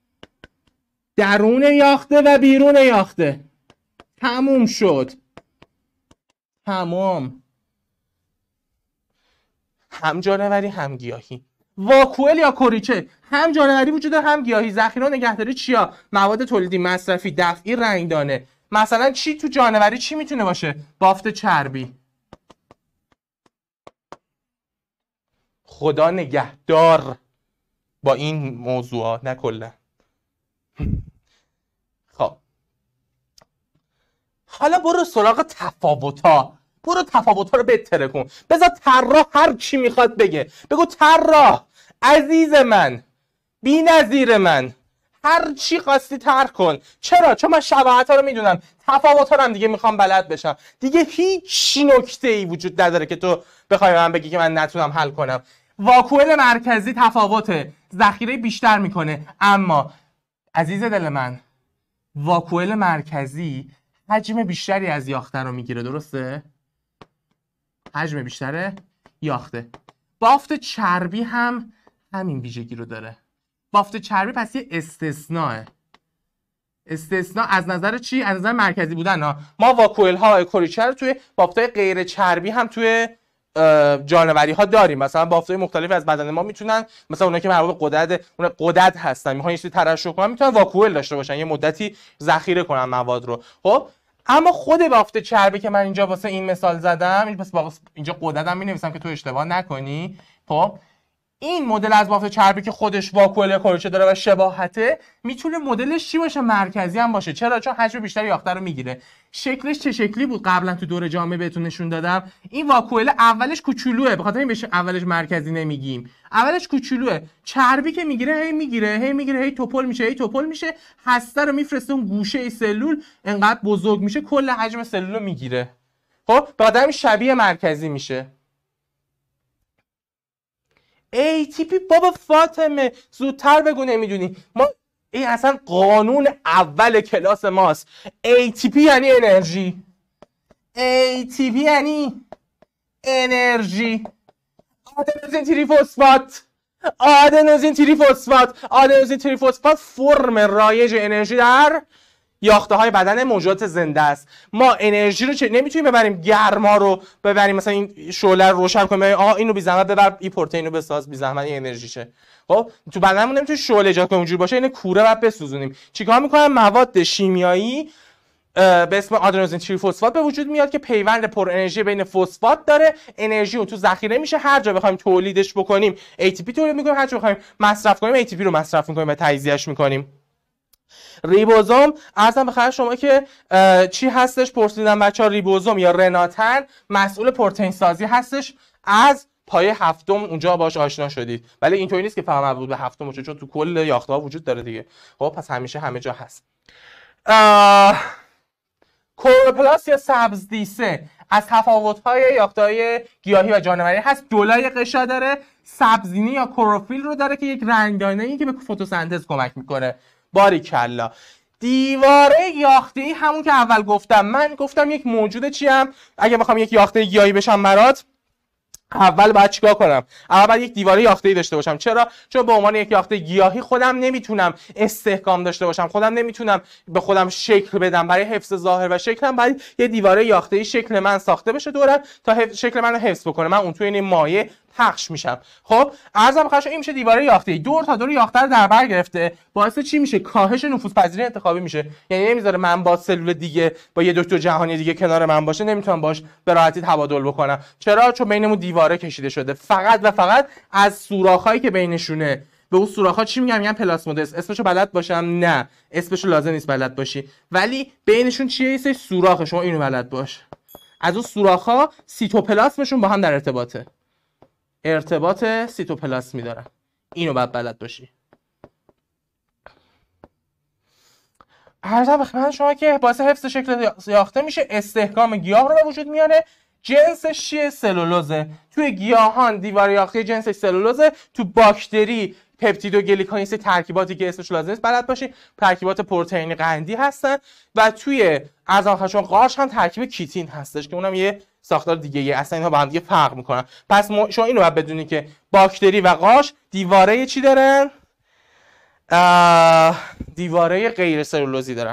درون یاخته و بیرون یاخته. تموم شد. تمام. هم جانوری هم گیاهی. واکوئل یا کوریچه هم جانوری وجود داره هم گیاهی. ذخیره و نگهداری چیا؟ مواد تولیدی، مصرفی، دفعی، رنگدانه. مثلا چی تو جانوری چی میتونه باشه؟ بافت چربی. خدا نگهدار با این موضوعات، نه کلا. خب حالا برو سراغ تفاوت‌ها. برو تفاوت‌ها رو بهتره کن. بذار طراح هر چی میخواد بگه. بگو طراح عزیز من، بی‌نظیر من، هر چی خواستی طرح کن. چرا؟ چون من شباهت‌ها رو میدونم، تفاوت‌ها رو هم دیگه میخوام بلد بشم. دیگه هیچ نکته‌ای وجود نداره که تو بخوای من بگی که من نتونم حل کنم. واکوئل مرکزی تفاوته، ذخیره بیشتر میکنه. اما عزیز دل من، واکوئل مرکزی حجم بیشتری از یاخته رو میگیره. درسته؟ حجم بیشتره یاخته. بافت چربی هم همین ویژگی رو داره. بافت چربی پس یه استثناءه. استثناء از نظر چی؟ از نظر مرکزی بودن ها. ما واکوئل ها کوریچه رو توی بافت‌های غیر چربی هم توی جانوری ها داریم. مثلا بافت‌های مختلفی از بدن ما میتونن، مثلا اونایی که مربوط به غدد اون غدد هستن، میخوان یه چیزی ترشح کنن، میتونن واکوئل داشته باشن، یه مدتی ذخیره کنن مواد رو. خب اما خود بافت چربی که من اینجا واسه این مثال زدم، این پس اینجا غددم می‌نویسم که تو اشتباه نکنی. خب این مدل از بافت چربی که خودش واکوئل کوریچه داره و شباهته، میتونه مدلش چی باشه؟ مرکزی هم باشه. چرا؟ چون حجم بیشتری یاخته رو میگیره. شکلش چه شکلی بود؟ قبلا تو دور جامعه بهتون نشون دادم. این واکوئل اولش کوچولوئه، به خاطر این بهش اولش مرکزی نمیگیم. اولش کوچولوئه. چربی که میگیره هی میگیره هی میگیره هی توپل میشه هی توپل میشه، هسته رو میفرسته اون گوشه سلول، انقدر بزرگ میشه کل حجم سلول رو میگیره. خب به خاطر همین شبیه مرکزی میشه. ای تی پی بابا فاطمه زودتر بگو نمیدونی. ما این اصلا قانون اول کلاس ماست. ای تی پی یعنی انرژی. ای تی پی یعنی انرژی. آدنوزین تریفسفات. آدنوزین تریفسفات. آدنوزین تریفسفات فرم رایج انرژی در یاخته های بدن موجودات زنده است. ما انرژی رو چه نمیتونیم ببریم گرما رو ببریم، مثلا این شعله رو روشن کنیم آها اینو بی زحمت ببر این پروتئین رو بساز، بی زحمت این انرژیشه. خب تو بدنمون نمیتونه شعله ایجاد کنیم اونجوری باشه، اینو کوره بعد بسوزونیم. چیکار میکنن؟ مواد شیمیایی به اسم آدنوزین تریفسفات به وجود میاد که پیوند پر انرژی بین فسفات داره. انرژی اون تو ذخیره میشه، هر جا بخوایم تولیدش بکنیم ای تی پی تولید میکنیم، هر جا بخوایم مصرف کنیم ای تی پی رو مصرف میکنیم و تجزیهش میکنیم. ریبوزوم عرضم بخیر شما که چی هستش؟ پرسیدن بچه‌ها. ریبوزوم یا رناتن مسئول پروتئین سازی هستش از پایه هفتم اونجا باش آشنا شدید، ولی اینطوری نیست که فقط مربوط به هفتم باشه، چون تو کل یافته‌ها وجود داره دیگه. خب پس همیشه همه جا هست. کلوروپلاست یا سبزدیسه از تفاوت‌های یافته‌های گیاهی و جانوری هست. جلوی قشا داره، سبزینی یا کلروفیل رو داره که یک رنگدانه‌ای که به فتوسنتز کمک میکنه. باریکلا. دیواره یافته‌ای همون که اول گفتم، من گفتم یک موجود چیم؟ اگه بخوام یک یاخته گیاهی بشم برات، اول باید چیکار کنم؟ اول باید یک دیواره یافته‌ای داشته باشم. چرا؟ چون به عنوان یک یاخته گیاهی خودم نمیتونم استحکام داشته باشم، خودم نمیتونم به خودم شکل بدم. برای حفظ ظاهر و شکلم باید یه دیواره یافته‌ای شکل من ساخته بشه دورم تا حفظ شکل منو حفظ بکنه. من اون توی این مایع پخش میشم. خب عرضم بخش این میشه دیواره یافته‌ای، دور تا دور یاخته رو در بر گرفته. باعث چی میشه؟ کاهش نفوذپذیری انتخابی میشه. یعنی نمیذاره من با سلول دیگه، با یه دکتر جهانی دیگه کنار من باشه، نمیتونم باش به راحتی تبادل بکنم. چرا؟ چون بینمون دیواره کشیده شده، فقط و فقط از سوراخ‌هایی که بینشونه. به اون سوراخ‌ها چی میگم؟ میگن پلاسمودس. اسمشو بلد باشم؟ نه، اسمشو لازم نیست بلد باشی، ولی بینشون چیه؟ یه سری سوراخه، شما اینو بلد باش. از اون سوراخ‌ها سیتوپلاسمشون با هم در ارتباطه، ارتباط سیتوپلاسمی دارن. اینو باید بلد باشی. عرضم بخدمت شما که باعث حفظ شکل یاخته میشه، استحکام گیاه رو به وجود میاره. جنسش چیه؟ سلولوزه. توی گیاهان دیواره یاخته جنسش سلولوزه. تو باکتری پپتیدوگلیکانیز ترکیباتی که اسمش لازم است بلد باشی، ترکیبات پروتئینی قندی هستن. و توی ازاخشون قارچ هم ترکیب کیتین هستش که اونم یه ساختار دیگه یه. اصلا اینها با هم دیگه فرق میکنن. پس شما اینو باید بدونی که باکتری و قارچ دیواره چی دارن؟ دیواره غیر سلولوزی دارن.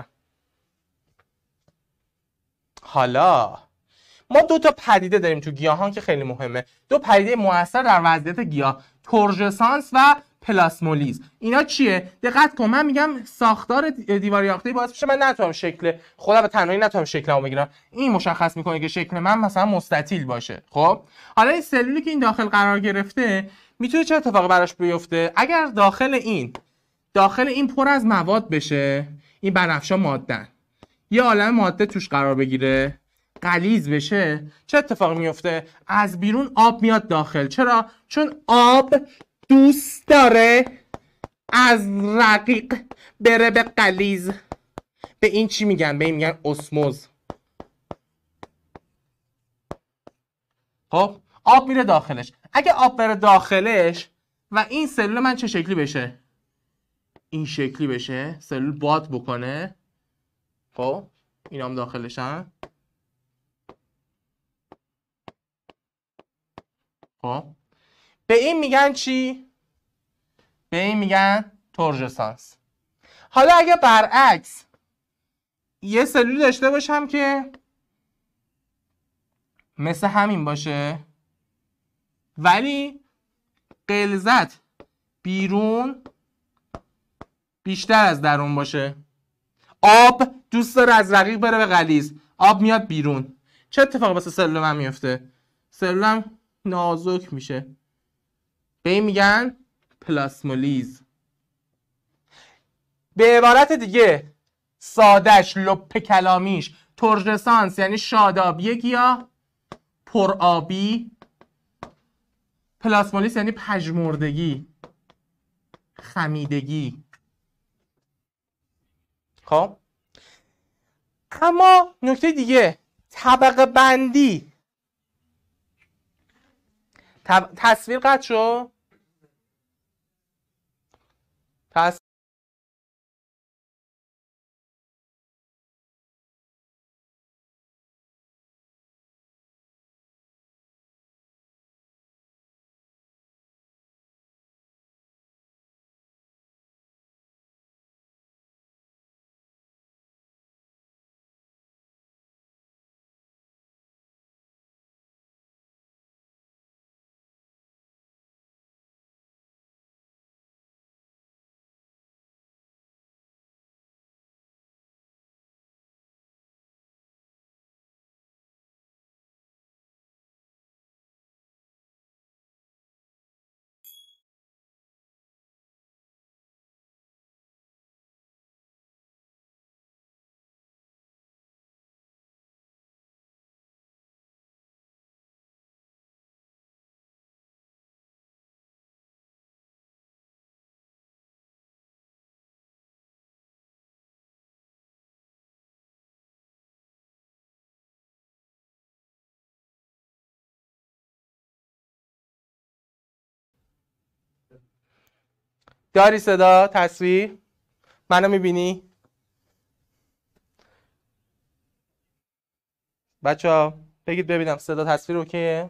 حالا ما دو تا پدیده داریم تو گیاهان که خیلی مهمه، دو پدیده مؤثر در وضعیت گیاه: تورژسانس و پلاسمولیز. اینا چیه؟ دقت کن، من میگم ساختار دیوار یافته‌ای باعث میشه من نتونم شکل خودم به تنهایی نتونم شکلمو بگیرم. این مشخص میکنه که شکل من مثلا مستطیل باشه. خب حالا این سلولی که این داخل قرار گرفته میتونه چه اتفاقی براش بیفته؟ اگر داخل این داخل این پر از مواد بشه، این بنفشا ماده‌ن، یه عالمه ماده توش قرار بگیره، غلیظ بشه، چه اتفاقی میفته؟ از بیرون آب میاد داخل. چرا؟ چون آب دوست داره از رقیق بره به غلیظ. به این چی میگن؟ به این میگن اسموز. خب آب میره داخلش. اگه آب بره داخلش و این سلول من چه شکلی بشه؟ این شکلی بشه، سلول باد بکنه. خب این هم داخلشن. خب به این میگن چی؟ به این میگن تورژسانس. حالا اگه برعکس یه سلول داشته باشم که مثل همین باشه، ولی غلظت بیرون بیشتر از درون باشه، آب دوست داره از رقیق بره به غلیظ، آب میاد بیرون، چه اتفاقی واسه سلول من میفته؟ سلولم نازک میشه. به این میگن پلاسمولیز. به عبارت دیگه سادش، لپ کلامیش، تورژسانس یعنی شادابی گیاه، پرآبی. پلاسمولیز یعنی پژمردگی، خمیدگی. خب اما نکته دیگه، طبقه بندی. تب... تصویر قطع شو. تصویر داری صدا تصویر؟ منو میبینی؟ بچه ها بگید ببینم صدا تصویر اوکیه؟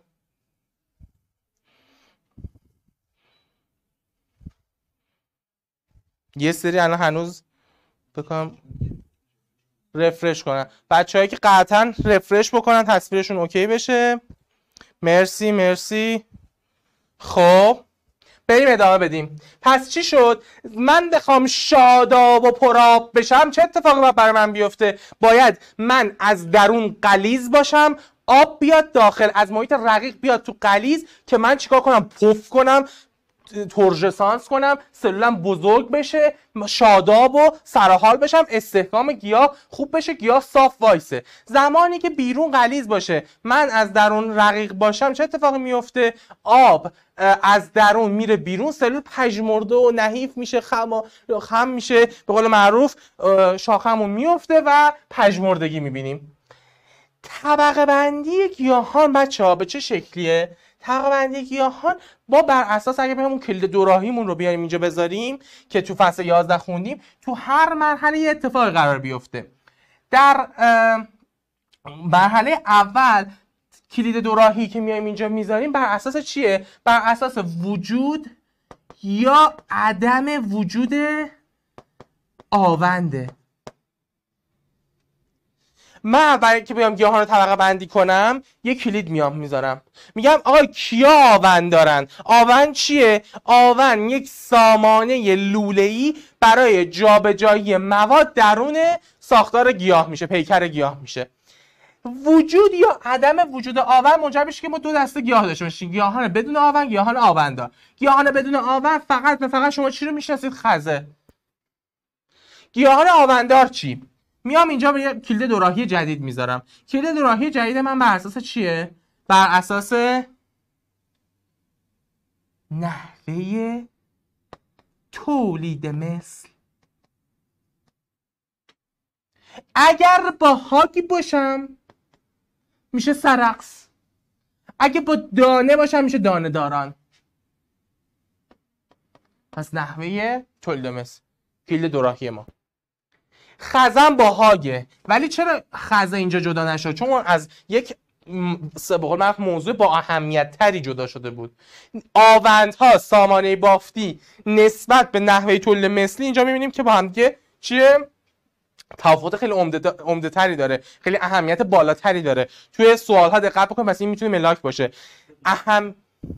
یه سری الان هنوز بکنم رفرش کنن. بچه هایی که قطعا رفرش بکنن تصویرشون اوکی بشه. مرسی مرسی. خب بریم ادامه بدیم. پس چی شد؟ من بخوام شاداب و پرآب بشم چه اتفاقی باید برای من بیفته؟ باید من از درون غلیظ باشم، آب بیاد داخل، از محیط رقیق بیاد تو غلیظ که من چیکار کنم؟ پف کنم، تورژسانس کنم، سلولم بزرگ بشه، شاداب و سرحال بشم، استحکام گیاه خوب بشه، گیاه صاف وایسه. زمانی که بیرون غلیظ باشه من از درون رقیق باشم چه اتفاقی میفته؟ آب از درون میره بیرون، سلول پژمرده و نحیف میشه، خم خم میشه، به قول معروف شاخمون میفته و پژمردگی میبینیم. طبقه بندی گیاهان بچه ها به چه شکلیه؟ طبقه بندی گیاهان با بر اساس اگه بهمون کلید دوراهیمون رو بیاریم اینجا بذاریم که تو فصل یازده خوندیم، تو هر مرحله یه اتفاق قرار بیفته. در مرحله اول کلید دوراهی که میایم اینجا میذاریم بر اساس چیه؟ بر اساس وجود یا عدم وجود آونده. من برای اینکه بیام گیاهان رو طبقه بندی کنم یه کلید میام میذارم، میگم آقا کیا آون دارن؟ آون چیه؟ آون یک سامانه لوله‌ای برای جابجایی مواد درون ساختار گیاه میشه، پیکر گیاه میشه. وجود یا عدم وجود آون منجر میشه که ما دو دسته گیاه داشته باشیم، گیاهان بدون آون، گیاهان آوندار. گیاهان بدون آون فقط به فقط شما چی رو میشناسید؟ خزه. گیاهان آوندار چی؟ میام اینجا به یه کلید دوراهی جدید میذارم. کلید دوراهی جدید من بر اساس چیه؟ بر اساس نحوه تولید مثل. اگر با هاگی باشم میشه سرقس، اگه با دانه باشم میشه دانه داران. پس نحوه تولید مثل کلید دوراهی ما. خزن با هاگه، ولی چرا خزه اینجا جدا نشد؟ چون از یک به قول معروف موضوع با اهمیت تری جدا شده بود. آوندها سامانه بافتی نسبت به نحوه تولید مثلی اینجا میبینیم که با هم دیگه چیه؟ تفاوت خیلی عمده تری داره، خیلی اهمیت بالاتری داره. توی سوال ها دقت بکنید، پس این میتونه ملاک باشه. اهم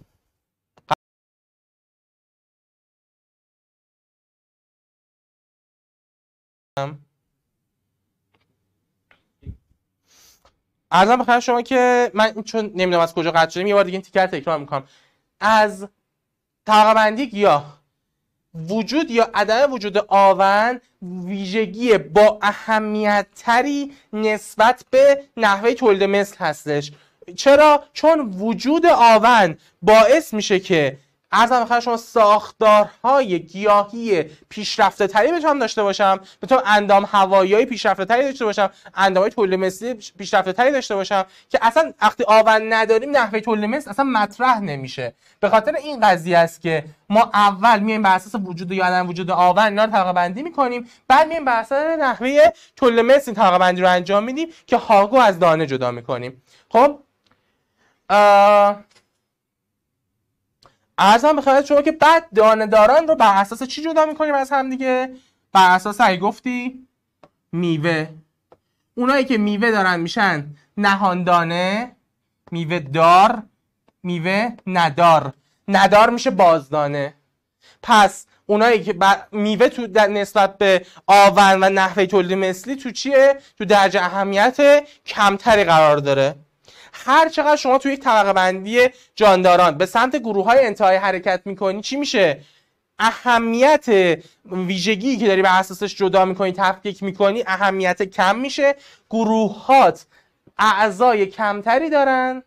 عرضم بخیر شما که من چون نمیدونم از کجا قطع شدیم یه بار دیگه این تیکر تکرار میکنم. از طبقه بندی گیاه وجود یا عدم وجود آون ویژگی با اهمیت تری نسبت به نحوه تولید مثل هستش. چرا؟ چون وجود آون باعث میشه که عرضم بخیر شما ساختارهای گیاهی پیشرفته تری بتونم داشته باشم، بتونم اندام هوایی پیشرفته تری داشته باشم، اندامهای تولید مثلی پیشرفته تری داشته باشم که اصلا وقتی آون نداریم نحوه تولید مثل اصلا مطرح نمیشه. به خاطر این قضیه است که ما اول میایم بر اساس وجود یا عدم وجود آون اینا رو طبقه بندی میکنیم، بعد میایم بر اساس نحوه تولید مثل طبقه بندی رو انجام میدیم که هاگو از دانه جدا میکنیم. خب عرضم به خدمت شما که بعد دانه داران رو بر اساس چی جدا میکنیم از هم دیگه؟ بر اساس اگه گفتی میوه. اونایی که میوه دارن میشن نهاندانه، میوه دار، میوه ندار. ندار میشه بازدانه. پس اونایی که میوه تو نسبت به آون و نحوه تولید مثلی تو چیه؟ تو درجه اهمیت کمتری قرار داره. هر چقدر شما توی یک طبقه بندی جانداران به سمت گروه های انتهایی حرکت میکنی چی میشه؟ اهمیت ویژگی که داری بر اساسش جدا میکنی، تفکیک میکنی، اهمیت کم میشه، گروهات اعضای کمتری دارن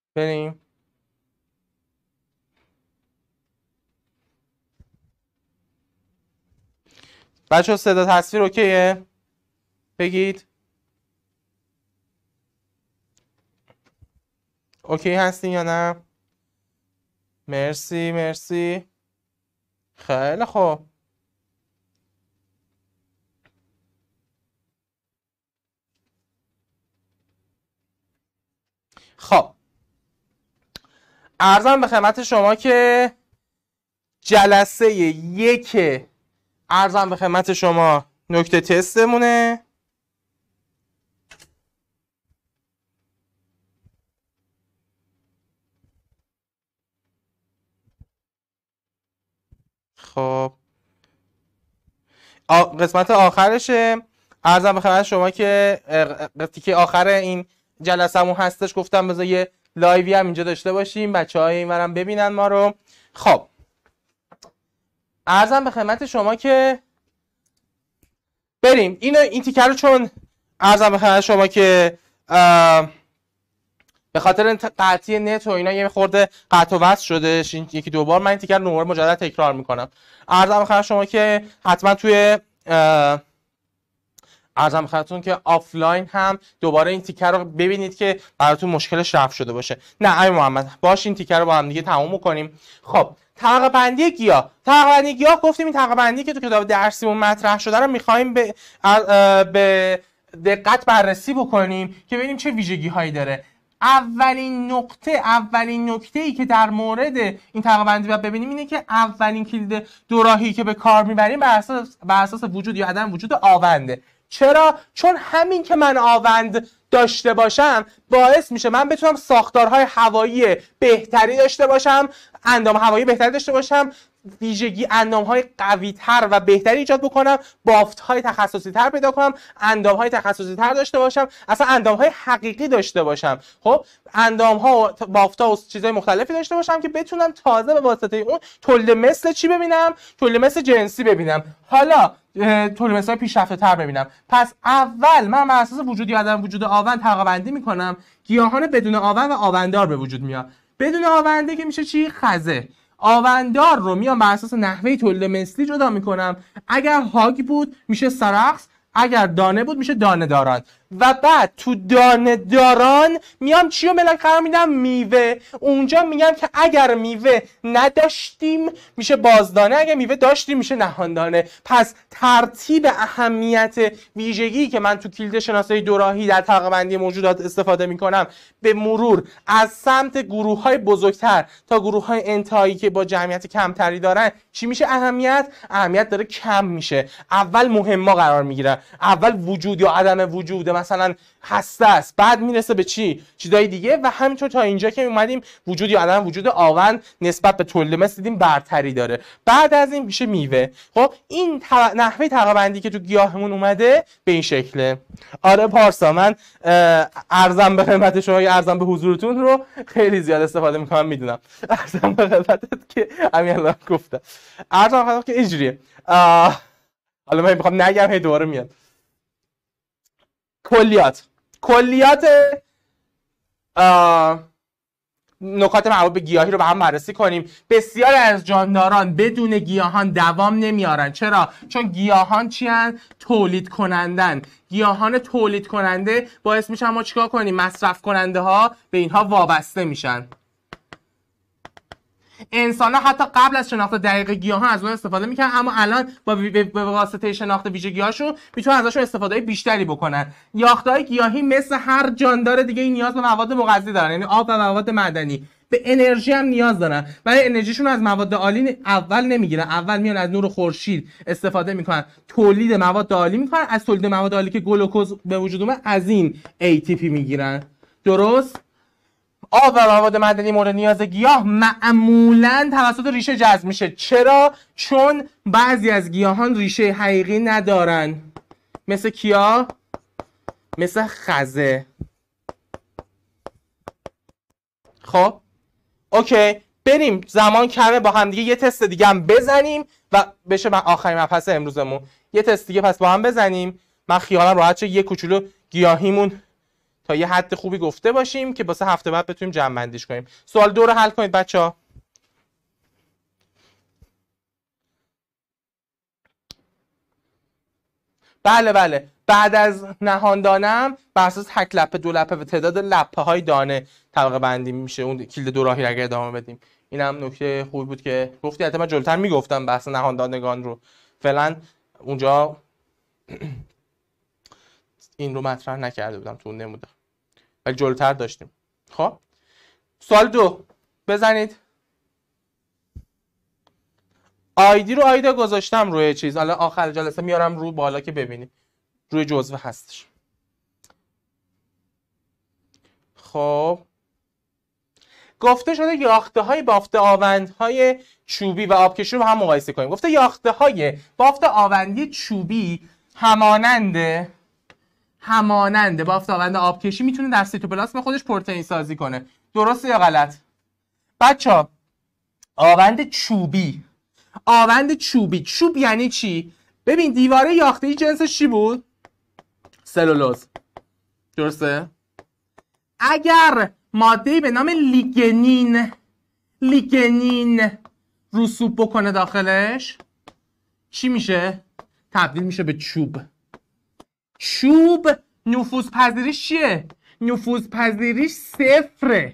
بریم. بچه ها صدا تصویر اوکیه؟ بگید اوکی هستین یا نه؟ مرسی مرسی. خیلی خوب. خب عرضم به خدمت شما که جلسه یک عرضم به خدمت شما نکته تستمونه. خب قسمت آخرشه. عرضم به خدمت شما که تیکه آخر این جلسه‌مون هستش، گفتم بذار یه لایوی هم اینجا داشته باشیم، بچه‌های اینورم ببینن ما رو. خب عرضم به خدمت شما که بریم اینو این تیکه رو، چون عرضم به خدمت شما که به خاطر قطعی نت و اینا یه خورده قطع و وصل شده یکی دو بار، من این تیکه رو دوباره مجدد تکرار میکنم. عرضم به خدمت شما که حتما توی عرضم خدمتتون که آفلاین هم دوباره این تیکر رو ببینید که براتون مشکلش رفع شده باشه. نه امیر محمد باش این تیکر رو با هم دیگه تموم کنیم. خب طبقه بندی گیاه، طبقه بندی گیاه گفتیم این طبقه بندی که تو کتاب درسیمون مطرح شده رو می‌خوایم به به دقت بررسی بکنیم که ببینیم چه ویژگی هایی داره. اولین نقطه اولین نکته ای که در مورد این طبقه بندی باید ببینیم اینه که اولین کلید دوراهی که به کار میبریم بر اساس بر اساس وجود یا عدم وجود آونده. چرا؟ چون همین که من آوند داشته باشم باعث میشه من بتونم ساختارهای هوایی بهتری داشته باشم، اندام هوایی بهتری داشته باشم، ویژگی اندامهای قوی‌تر و بهتری ایجاد بکنم، بافت‌های تخصصی‌تر پیدا کنم، اندام‌های تخصصی‌تر داشته باشم، اصلا اندام‌های حقیقی داشته باشم. خب اندام‌ها و بافت‌ها و چیزهای مختلفی داشته باشم که بتونم تازه به واسطه اون تولید مثل چی ببینم؟ تولید مثل جنسی ببینم. حالا تولید مثل پیشرفته‌تر ببینم. پس اول من بر اساس وجود یا عدم وجود آوند طبقه بندی می‌کنم. گیاهان بدون آوند و آونددار به وجود میاد. بدون آونده که میشه چی؟ خزه. آونددار رو میام بر اساس نحوه تولید مثلی جدا میکنم. اگر هاگ بود میشه سرخس، اگر دانه بود میشه دانه داران. و بعد تو دانه داران میام چی رو ملاک قرار میدم؟ میوه. اونجا میگم که اگر میوه نداشتیم میشه بازدانه، اگر میوه داشتیم میشه نهاندانه. پس ترتیب اهمیت ویژگی که من تو کلید شناسایی دوراهی در طبقه بندی موجودات استفاده میکنم به مرور از سمت گروه های بزرگتر تا گروه های انتهایی که با جمعیت کمتری دارن چی میشه؟ اهمیت اهمیت داره کم میشه. اول مهمه قرار میگیره، اول وجود یا عدم وجود مثلا هسته است، بعد میرسه به چی؟ چیزای دیگه. و همینطور تا اینجا که اومدیم وجود یا عدم وجود آوند نسبت به تولید مثل دیدیم برتری داره. بعد از این میشه میوه. خب این نحوه طبقه بندی که تو گیاهمون اومده به این شکله. آره پارسا من ارزم به خدمت شما یا ارزم به حضورتون رو خیلی زیاد استفاده میکنم، میدونم. ارزم به خدمتت که همین الان گفتم. ارزم به خدمتت که اینجوریه. حالا من میخوام نگم هی دوباره میاد. کلیات کلیات نکات مربوط به گیاهی رو با هم بررسی کنیم. بسیاری از جانداران بدون گیاهان دوام نمیارن. چرا؟ چون گیاهان چی هن؟ تولید کنندن. گیاهان تولید کننده باعث میشن ما چیکار کنیم؟ مصرف کننده ها به اینها وابسته میشن. انسان ها حتی قبل از شناخت دقیق گیاهان از اون استفاده میکنن، اما الان با به واسطه شناخت ویژگی‌هاشون میتونن ازشون استفاده بیشتری بکنن. یافته‌های گیاهی مثل هر جاندار دیگه نیاز به مواد مغذی دارن، یعنی آب و مواد معدنی. به انرژی هم نیاز دارن، ولی انرژیشون از مواد آلی اول نمیگیرن. اول میان از نور خورشید استفاده میکنن، تولید مواد آلی میکنن. از تولید مواد آلی که گلوکوز به وجود اومد از این ای تی پی میگیرن. درست؟ آب و مواد معدنی مورد نیاز گیاه معمولاً توسط ریشه جذب میشه. چرا؟ چون بعضی از گیاهان ریشه حقیقی ندارن. مثل کیا؟ مثل خزه. خب اوکی، بریم زمان کمه، با هم دیگه یه تست دیگه هم بزنیم و بشه من آخرین مبحث امروزمون. یه تست دیگه پس با هم بزنیم. من خیالم راحت شه یه کوچولو گیاهیمون تا یه حد خوبی گفته باشیم که واسه هفته بعد بتونیم جمع بندیش کنیم. سوال دو رو حل کنید بچه‌ها. بله بله بعد از نهان دانم بر اساس تک لپه دو لپه و تعداد لپه های دانه طبقه بندی میشه اون کلید دو راهی اگه ادامه بدیم. اینم نکته خوبی بود که گفتی. حتی من جلوتر میگفتم بحث نهان دانگان رو، فعلا اونجا این رو مطرح نکرده بودم تو نموده، ولی جلوتر داشتیم. خب سوال دو بزنید. آیدی رو آیدا گذاشتم روی چیز، حالا آخر جلسه میارم رو بالا که ببینید روی جزوه هستش. خب گفته شده یاخته های بافت آوندهای چوبی و آبکشی رو با هم مقایسه کنیم. گفته یاخته های بافت آوندی چوبی هماننده هماننده بافت آوند آبکشی میتونه در سیتوپلاسم خودش پروتئین سازی کنه. درسته یا غلط؟ بچه‌ها آوند چوبی آوند چوبی چوب یعنی چی؟ ببین دیواره یاخته‌ای جنسش چی بود؟ سلولوز. درسته؟ اگر ماده‌ای به نام لیگنین لیگنین رسوب بکنه داخلش چی میشه؟ تبدیل میشه به چوب. چوب نفوذ پذیریش چیه؟ نفوذ پذیریش صفره،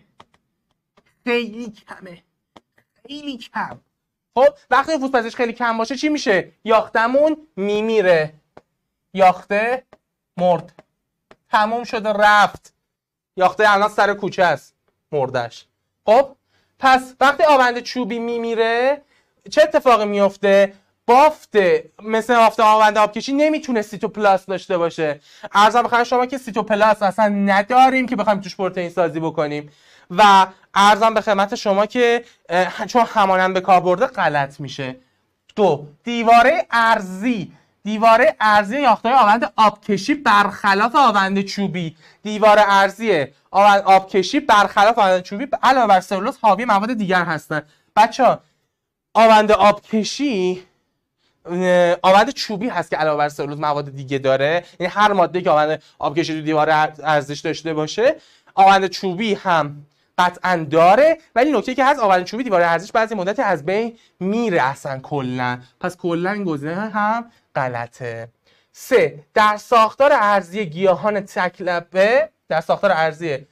خیلی کمه، خیلی کم. خب وقتی نفوذ پذیریش خیلی کم باشه چی میشه؟ یاختمون میمیره، یاخته مرد، تموم شده رفت، یاخته الان سر کوچه است مردش. خب پس وقتی آونده چوبی میمیره چه اتفاقی میفته؟ بافت مثل بافت آونده آبکشی نمیتونه سیتوپلاست داشته باشه. عرضم بخوام شما که سیتوپلاست اصلا نداریم که بخوایم توش پروتئین سازی بکنیم و عرضم به خدمت شما که چون همانند به کار برده غلط میشه. دو دیواره ارضی دیواره ارضی یافته‌های آوند آبکشی برخلاف آوند چوبی. دیواره ارضی آوند آبکشی برخلاف آوند چوبی علاوه بر سلولوز حاوی مواد دیگر هستند. بچه‌ها آوند آبکشی آوند چوبی هست که علاوه بر سلولوز مواد دیگه داره، یعنی هر ماده که آوند آبکشی تو دیواره ارضیش داشته باشه آوند چوبی هم قطعا داره، ولی نکته که هست آوند چوبی دیواره ارضیش بعضی مدتی از بین میره اصلا کلا، پس کلا این گزینه هم غلطه. سه در ساختار ارضی گیاهان تکلپه در ساختار ارضی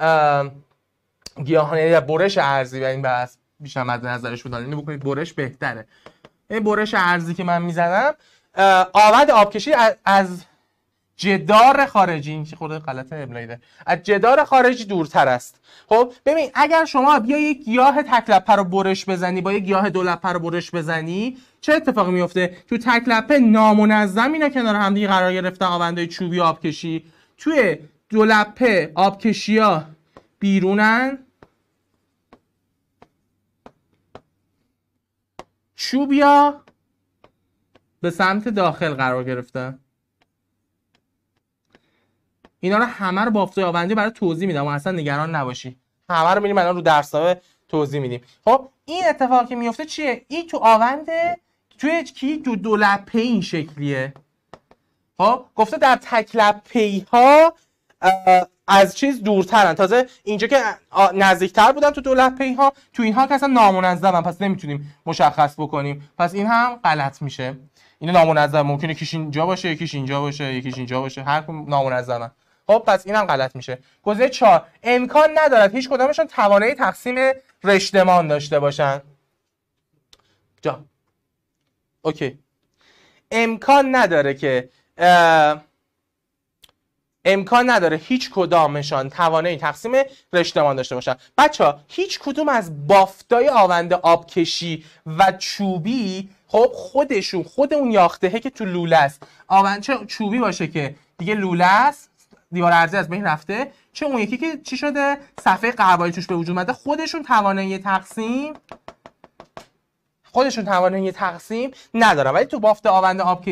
گیاهان یعنی برش ارضی و این بحث بیشتر مد نظرش بود، اینو بکنید برش بهتره. این برش ارضی که من میزنم آوند آبکشی از جدار خارجی، این که خورده غلط املایی ده، از جدار خارجی دورتر است. خب ببین اگر شما بیا یک گیاه تک لپه رو برش بزنی با یک گیاه دو لپه رو برش بزنی چه اتفاقی میفته؟ تو تک لپه نامنظم اینا کنار هم دیگه قرار گرفتن آوندهای چوبی آبکشی، توی دو لپه آبکشی‌ها بیرونن، چوبیا به سمت داخل قرار گرفتن. اینا رو همه رو بافتای آوندی برای توضیح میدم و اصلا نگران نباشی، همه رو میریم الان رو درس‌ها توضیح میدیم. خب این اتفاقی که میفته چیه؟ این تو آوند توی کی تو دو لپه این شکلیه. خب گفته در تک لپه‌ای ها از چیز دورترن، تازه اینجا که نزدیکتر بودن تو دو لپه‌ای ها، تو اینها که اصلا نامنظمن پس نمیتونیم مشخص بکنیم، پس این هم غلط میشه. این نامنظم ممکنه یکیش اینجا باشه یکیش اینجا باشه یکیش اینجا باشه، هر کدوم نامنظمن. خب پس اینم غلط میشه. گزینه چهار امکان ندارد هیچ کدامشون توانایی تقسیم رشتمان داشته باشن. جا اوکی امکان نداره که امکان نداره هیچ کدامشان توانایی تقسیم رشتمان داشته باشن. بچه هیچ کدوم از بافتای آونده آبکشی و چوبی خب خودشون خود اون یاختهه که تو لوله است، آوند چه چوبی باشه که دیگه لوله است دیوار ارضی از بین رفته، چه اون یکی که چی شده صفحه قربایی توش به وجود اومده، خودشون توانایی تقسیم خودشون توانایی تقسیم ندارن. ولی تو بافت آونده آبکشی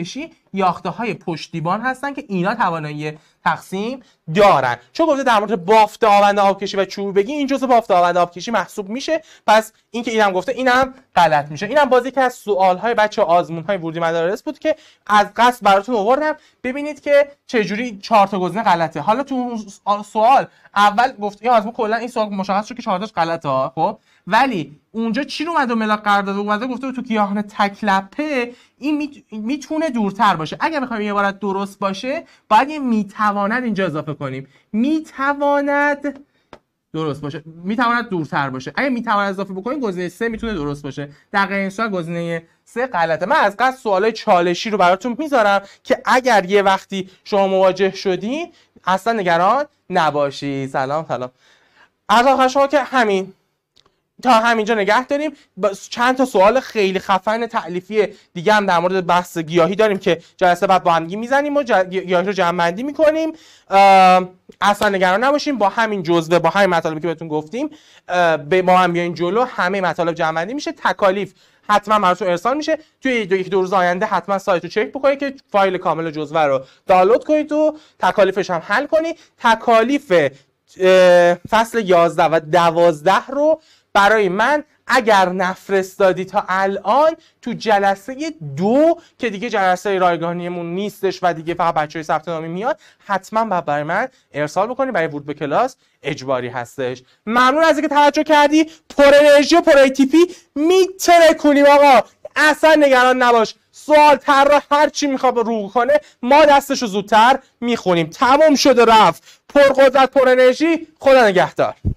یاخته‌های پشتیبان هستن که اینا توانایی تقسیم دارن. چون گفته در مورد بافت آوند آبکشی و چوبگی این جزء بافت آوند آبکشی محسوب میشه، پس این که اینم گفته اینم غلط میشه. اینم بازی که از سوال‌های بچه آزمون‌های ورودی مدارس بود که از قصد براتون آوردم ببینید که چه جوری چهار تا گزینه غلطه. حالا تو سوال اول گفت این آزمون کلا این سوال مشخص شد که چهار تاش غلطه ها، خب ولی اونجا چی رو اومده ملاک قرار داده؟ اومده گفته تو گیاهان تکلپه این میتونه دورتر باشه. اگه بخوایم یه عبارت درست باشه باید یه میتواند اینجا اضافه کنیم. میتواند درست باشه، میتواند دورتر باشه. اگه میتواند اضافه بکنیم گزینه سه میتونه درست باشه. در غیر این صورت گزینه سه غلطه. من از قصد سوالای چالشی رو براتون میذارم که اگر یه وقتی شما مواجه شدین اصلا نگران نباشی. سلام سلام. از آخر شما که همین تا همینجا نگه داریم. چند تا سوال خیلی خفن تألیفی دیگه هم در مورد بحث گیاهی داریم که جلسه بعد با هم میزنیم و گیاهی رو جمع بندی میکنیم. اصلا نگران نباشیم، با همین جزوه با همین مطالبی که بهتون گفتیم به ما هم بیاین جلو همه مطالب جمع بندی میشه. تکالیف حتما براتون ارسال میشه. توی دو یک دو روز آینده حتما سایت رو چک بکنید که فایل کامل جزوه رو دانلود کنید و تکالیفش هم حل کنید. تکالیف فصل یازده و دوازده رو برای من اگر نفرستادی تا الان تو جلسه دو که دیگه جلسه رایگانیمون نیستش و دیگه فقط بچهای ثبت نامی میاد، حتما باید برای من ارسال بکنی. برای ورود به کلاس اجباری هستش. ممنون از اینکه توجه کردی. پر انرژی و پر ایتیپی میتره کنیم آقا، اصلا نگران نباش. سوال طراح هر چی میخواد رو کنه ما دستشو زودتر میخونیم. تمام شده رفت. پر قدرت پر انرژی. خدا نگهدار.